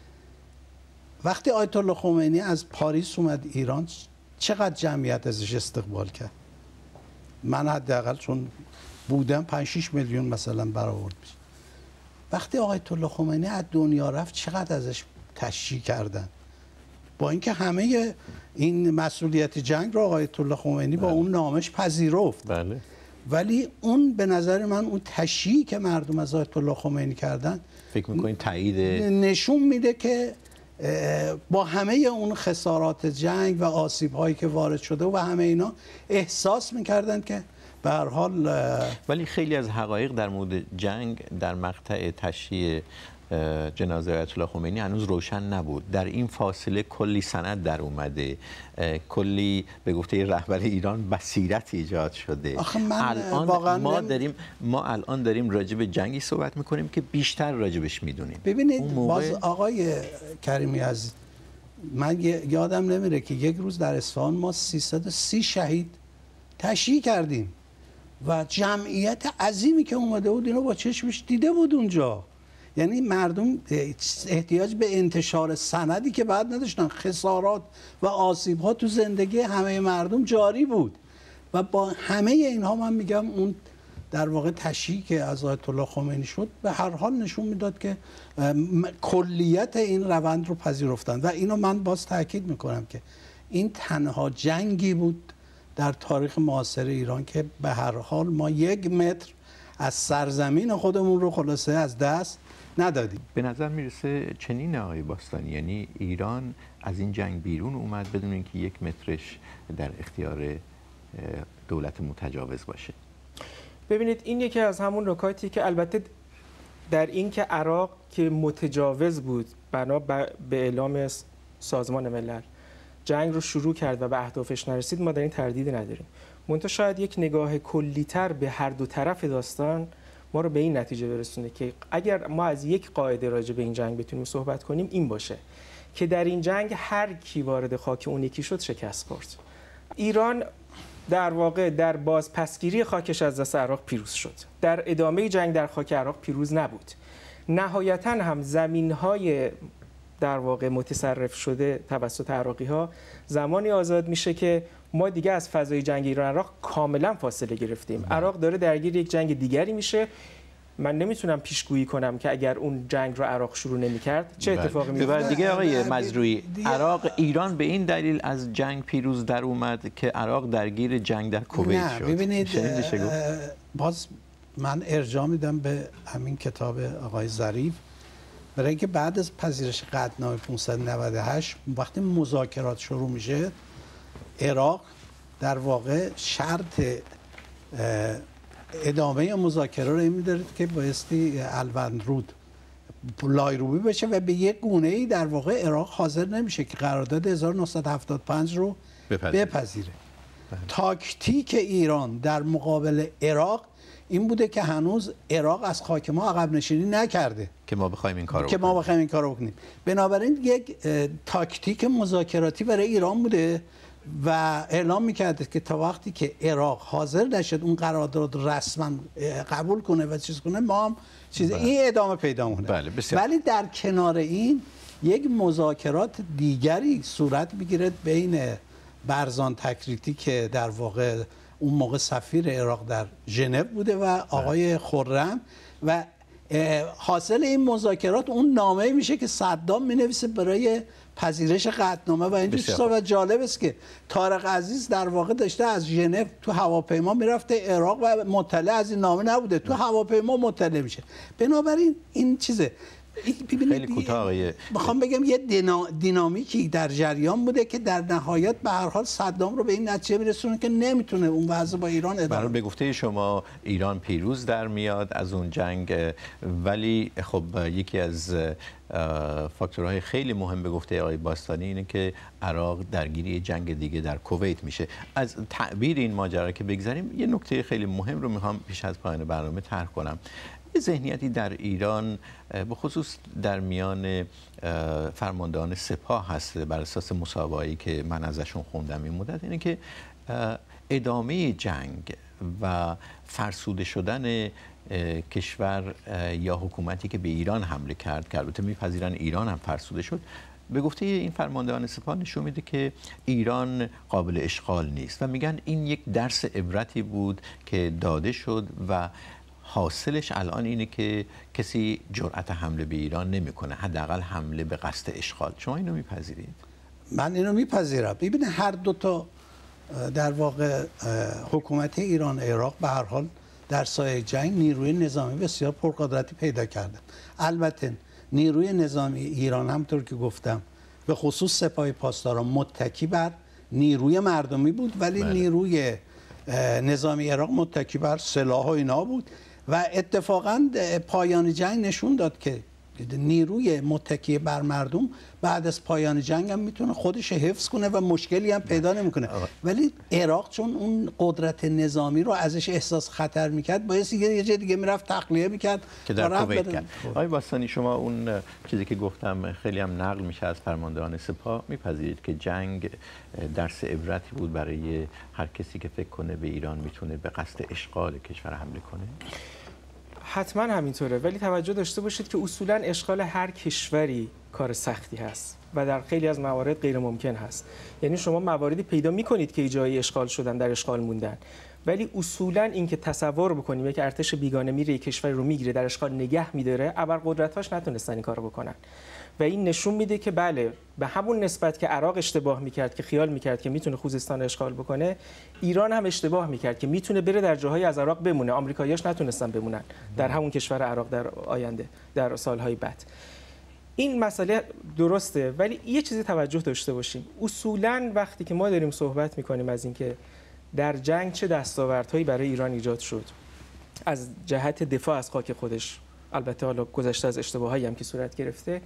وقتی آیت الله خمینی از پاریس اومد ایران چقدر جمعیت ازش استقبال کرد؟ من حداقل چون بودم پنج شش میلیون مثلا برآورد میشه. وقتی آیت الله خمینی از دنیا رفت چقدر ازش تشییع کردن، با اینکه همه این مسئولیت جنگ رو آیت الله خمینی با اون نامش پذیرفت. بله. ولی اون به نظر من اون تشییعی که مردم از آیت الله خمینی کردن، فکر می‌کنید تایید نشون میده که با همه اون خسارات جنگ و آسیب‌هایی که وارد شده و همه اینا احساس می‌کردن که به هر حال. ولی خیلی از حقایق در مورد جنگ در مقطع تشییع جنازه آیت الله خمینی هنوز روشن نبود. در این فاصله کلی سند در اومده، کلی به گفته رهبر ایران بصیرت ایجاد شده. الان ما داریم ما الان داریم راجع به جنگی صحبت میکنیم که بیشتر راجبش میدونیم. ببینید موقع... باز آقای کریمی عزیز، من یادم نمیره که یک روز در اصفهان ما سیصد و سی شهید تشییع کردیم و جمعیت عظیمی که اومده بود اینو با چشمش دیده بود اونجا. یعنی مردم احتیاج به انتشار سندی که بعد نداشتن، خسارات و آسیب‌ها تو زندگی همه مردم جاری بود و با همه اینها من میگم اون در واقع تشییع که از آیت الله خمینی شد به هر حال نشون میداد که کلیت این روند رو پذیرفتن و اینو من باز تاکید میکنم که این تنها جنگی بود در تاریخ معاصر ایران که به هر حال ما یک متر از سرزمین خودمون رو خلاصه از دست ندادیم. به نظر میرسه چنین آقای باستانی، یعنی ایران از این جنگ بیرون اومد بدون اینکه یک مترش در اختیار دولت متجاوز باشه. ببینید این یکی از همون نکاتی که البته در این که عراق که متجاوز بود بنا به اعلام سازمان ملل جنگ رو شروع کرد و به اهدافش نرسید، ما در این تردیدی نداریم. منتها شاید یک نگاه کلی‌تر به هر دو طرف داستان ما رو به این نتیجه برسونه که اگر ما از یک قاعده راجع به این جنگ بتونیم صحبت کنیم این باشه که در این جنگ هر کی وارد خاک اون یکی شد شکست خورد. ایران در واقع در بازپسگیری خاکش از دست عراق پیروز شد، در ادامه جنگ در خاک عراق پیروز نبود. نهایتاً هم زمین‌های در واقع متصرف شده توسط عراقی‌ها زمانی آزاد میشه که ما دیگه از فضای جنگ ایران عراق کاملا فاصله گرفتیم. عراق داره درگیر یک جنگ دیگری میشه. من نمیتونم پیشگویی کنم که اگر اون جنگ رو عراق شروع نمی‌کرد چه اتفاقی می‌افتاد. دیگه آقای مزروعی، عراق ایران به این دلیل از جنگ پیروز در اومد که عراق درگیر جنگ در کویت شد. ببینید باز من ارجاع میدم به همین کتاب آقای ظریف، برای اینکه بعد از پذیرش قطعنامه پانصد و نود و هشت وقتی مذاکرات شروع میشه، عراق در واقع شرط ادامه مذاکره رو این می‌داره که بایستی الوندرود لایروبی بشه و به یک گونه‌ای در واقع عراق حاضر نمیشه که قرارداد هزار و نهصد و هفتاد و پنج رو بپذیره, بپذیره. تاکتیک ایران در مقابل عراق این بوده که هنوز عراق از خاک ما عقب نشینی نکرده که ما بخوایم این کارو که ما بخوایم این کارو بکنیم. بنابراین یک تاکتیک مذاکراتی برای ایران بوده و اعلام میکرده که تا وقتی که عراق حاضر نشد اون قرارداد رسما قبول کنه و چیز کنه ما هم چیز این ادامه پیدا مونه. بله بسیار. ولی در کنار این یک مذاکرات دیگری صورت میگیره بین برزان تکریتی که در واقع اون موقع سفیر عراق در ژنو بوده و آقای خرم و حاصل این مذاکرات اون نامه‌ای میشه که صدام مینویسه برای پذیرش قطعنامه و اینجور چیزا. و جالب است که طارق عزیز در واقع داشته از ژنو تو هواپیما میرفته عراق و مطلع از این نامه نبوده، تو هواپیما مطلع میشه. بنابراین این چیزه خیلی کوتاه آقای میخوام بگم یه دینا... دینامیکی در جریان بوده که در نهایت به هر حال صدام رو به این نتیجه میرسونه که نمیتونه اون وضع با ایران ادامه. برای به گفته شما ایران پیروز در میاد از اون جنگ، ولی خب یکی از فاکتورهای خیلی مهم به گفته آقای باستانی اینه که عراق درگیری جنگ دیگه در کویت میشه. از تعبیر این ماجرا که بگذاریم یه نکته خیلی مهم رو میخوام پیش از پایان برنامه طرح کنم. یه ذهنیتی در ایران به خصوص در میان فرماندهان سپاه هست بر اساس مصاحبه‌ای که من ازشون خوندم این مدت، اینه که ادامه جنگ و فرسوده شدن کشور یا حکومتی که به ایران حمله کرد که البته میپذیرن ایران هم فرسوده شد، به گفته این فرماندهان سپاه نشون میده که ایران قابل اشغال نیست و میگن این یک درس عبرتی بود که داده شد و حاصلش الان اینه که کسی جرأت حمله به ایران نمیکنه، حداقل حمله به قصد اشغال. شما اینو میپذیرید؟ من اینو میپذیرم. ببین هر دو تا در واقع حکومت ایران عراق به هر حال در سایه جنگ نیروی نظامی بسیار پرقدرتی پیدا کردن. البته نیروی نظامی ایران همونطور که گفتم به خصوص سپاه پاسداران متکی بر نیروی مردمی بود، ولی بله. نیروی نظامی عراق متکی بر سلاح و اینا بود و اتفاقا پایان جنگ نشون داد که نیروی متکی بر مردم بعد از پایان جنگ هم میتونه خودش حفظ کنه و مشکلی هم پیدا نمیکنه. ولی عراق چون اون قدرت نظامی رو ازش احساس خطر میکرد باعث یه جای دیگه میرفت تخلیه میکرد که در کویت کرد. آقای باستانی شما اون چیزی که گفتم خیلی هم نقل میشه از فرماندهان سپاه، میپذیرید که جنگ درس عبرتی بود برای هر کسی که فکر کنه به ایران میتونه به قصد اشغال کشور حمله کنه؟ حتما همینطوره، ولی توجه داشته باشید که اصولا اشغال هر کشوری کار سختی هست و در خیلی از موارد غیر ممکن هست. یعنی شما مواردی پیدا می‌کنید که جایی اشغال شدن در اشغال موندن، ولی اصولا اینکه تصور بکنیم یک ارتش بیگانه میره یک کشور رو میگیره در اشغال نگه می‌داره، ابرقدرت‌هاش نتونستن این کارو بکنن و این نشون میده که بله به همون نسبت که عراق اشتباه میکرد که خیال میکرد که میتونه خوزستان اشغال بکنه، ایران هم اشتباه میکرد که میتونه بره در جاهای از عراق بمونه. آمریکایی‌هاش نتونستن بمونن در همون کشور عراق در آینده در سالهای بعد. این مسئله درسته، ولی یه چیزی توجه داشته باشیم. اصولاً وقتی که ما داریم صحبت میکنیم از اینکه در جنگ چه دستاوردهایی برای ایران ایجاد شد از جهت دفاع از خاک خودش، البته حالا گذشته از اشتباهایی هم که صورت گرفته،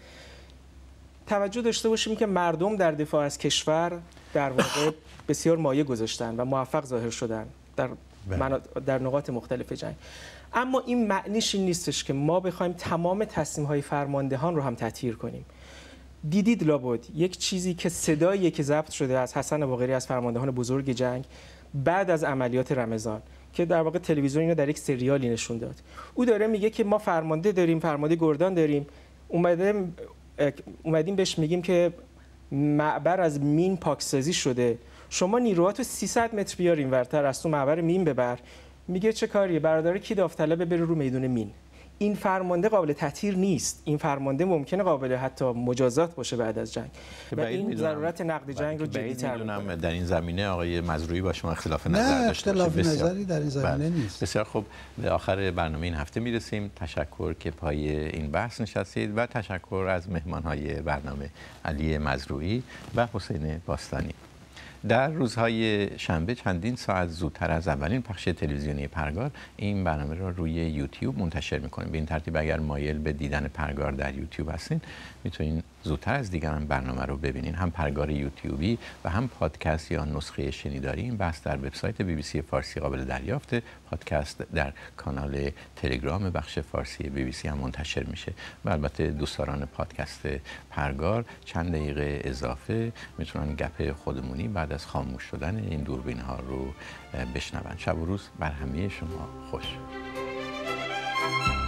توجه داشته باشیم که مردم در دفاع از کشور در واقع بسیار مایه گذاشتن و موفق ظاهر شدن در در نقاط مختلف جنگ. اما این معنیش این نیستش که ما بخوایم تمام تصمیم‌های فرماندهان رو هم تطهیر کنیم. دیدید لابد یک چیزی که صدایی که ضبط شده از حسن باقری از فرماندهان بزرگ جنگ بعد از عملیات رمضان که در واقع تلویزیون اینو در یک سریالی نشون داد. او داره میگه که ما فرمانده داریم، فرمانده گردان داریم، اومده اومدیم بهش میگیم که معبر از مین پاکسازی شده، شما نیروهاتو سیصد متر بیار اینورتر از تو معبر مین ببر. میگه چه کاریه؟ برادر کی داوطلبه بره رو میدون مین. این فرمانده قابل تطهیر نیست. این فرمانده ممکنه قابل حتی مجازات باشه بعد از جنگ و این ضرورت نقد جنگ رو جدی‌تر می‌کنه. در این زمینه آقای مزروعی با شما اختلاف نظر داشته باشه. اختلاف نظری در این زمینه نیست. بسیار خوب، به آخر برنامه این هفته میرسیم. تشکر که پای این بحث نشستید و تشکر از مهمان‌های برنامه علی مزروعی و حسین باستانی. در روزهای شنبه چندین ساعت زودتر از اولین پخش تلویزیونی پرگار این برنامه را روی یوتیوب منتشر می‌کنیم. به این ترتیب اگر مایل به دیدن پرگار در یوتیوب هستین میتونین زودتر از دیگران برنامه رو ببینین. هم پرگار یوتیوبی و هم پادکست یا نسخه شنیداری این بحث در وبسایت بی بی سی فارسی قابل دریافته. پادکست در کانال تلگرام بخش فارسی بی بی سی هم منتشر میشه و البته دوستداران پادکست پرگار چند دقیقه اضافه میتونن گپ خودمونی بعد از خاموش شدن این دوربین ها رو بشنون. شب و روز بر همه شما خوش.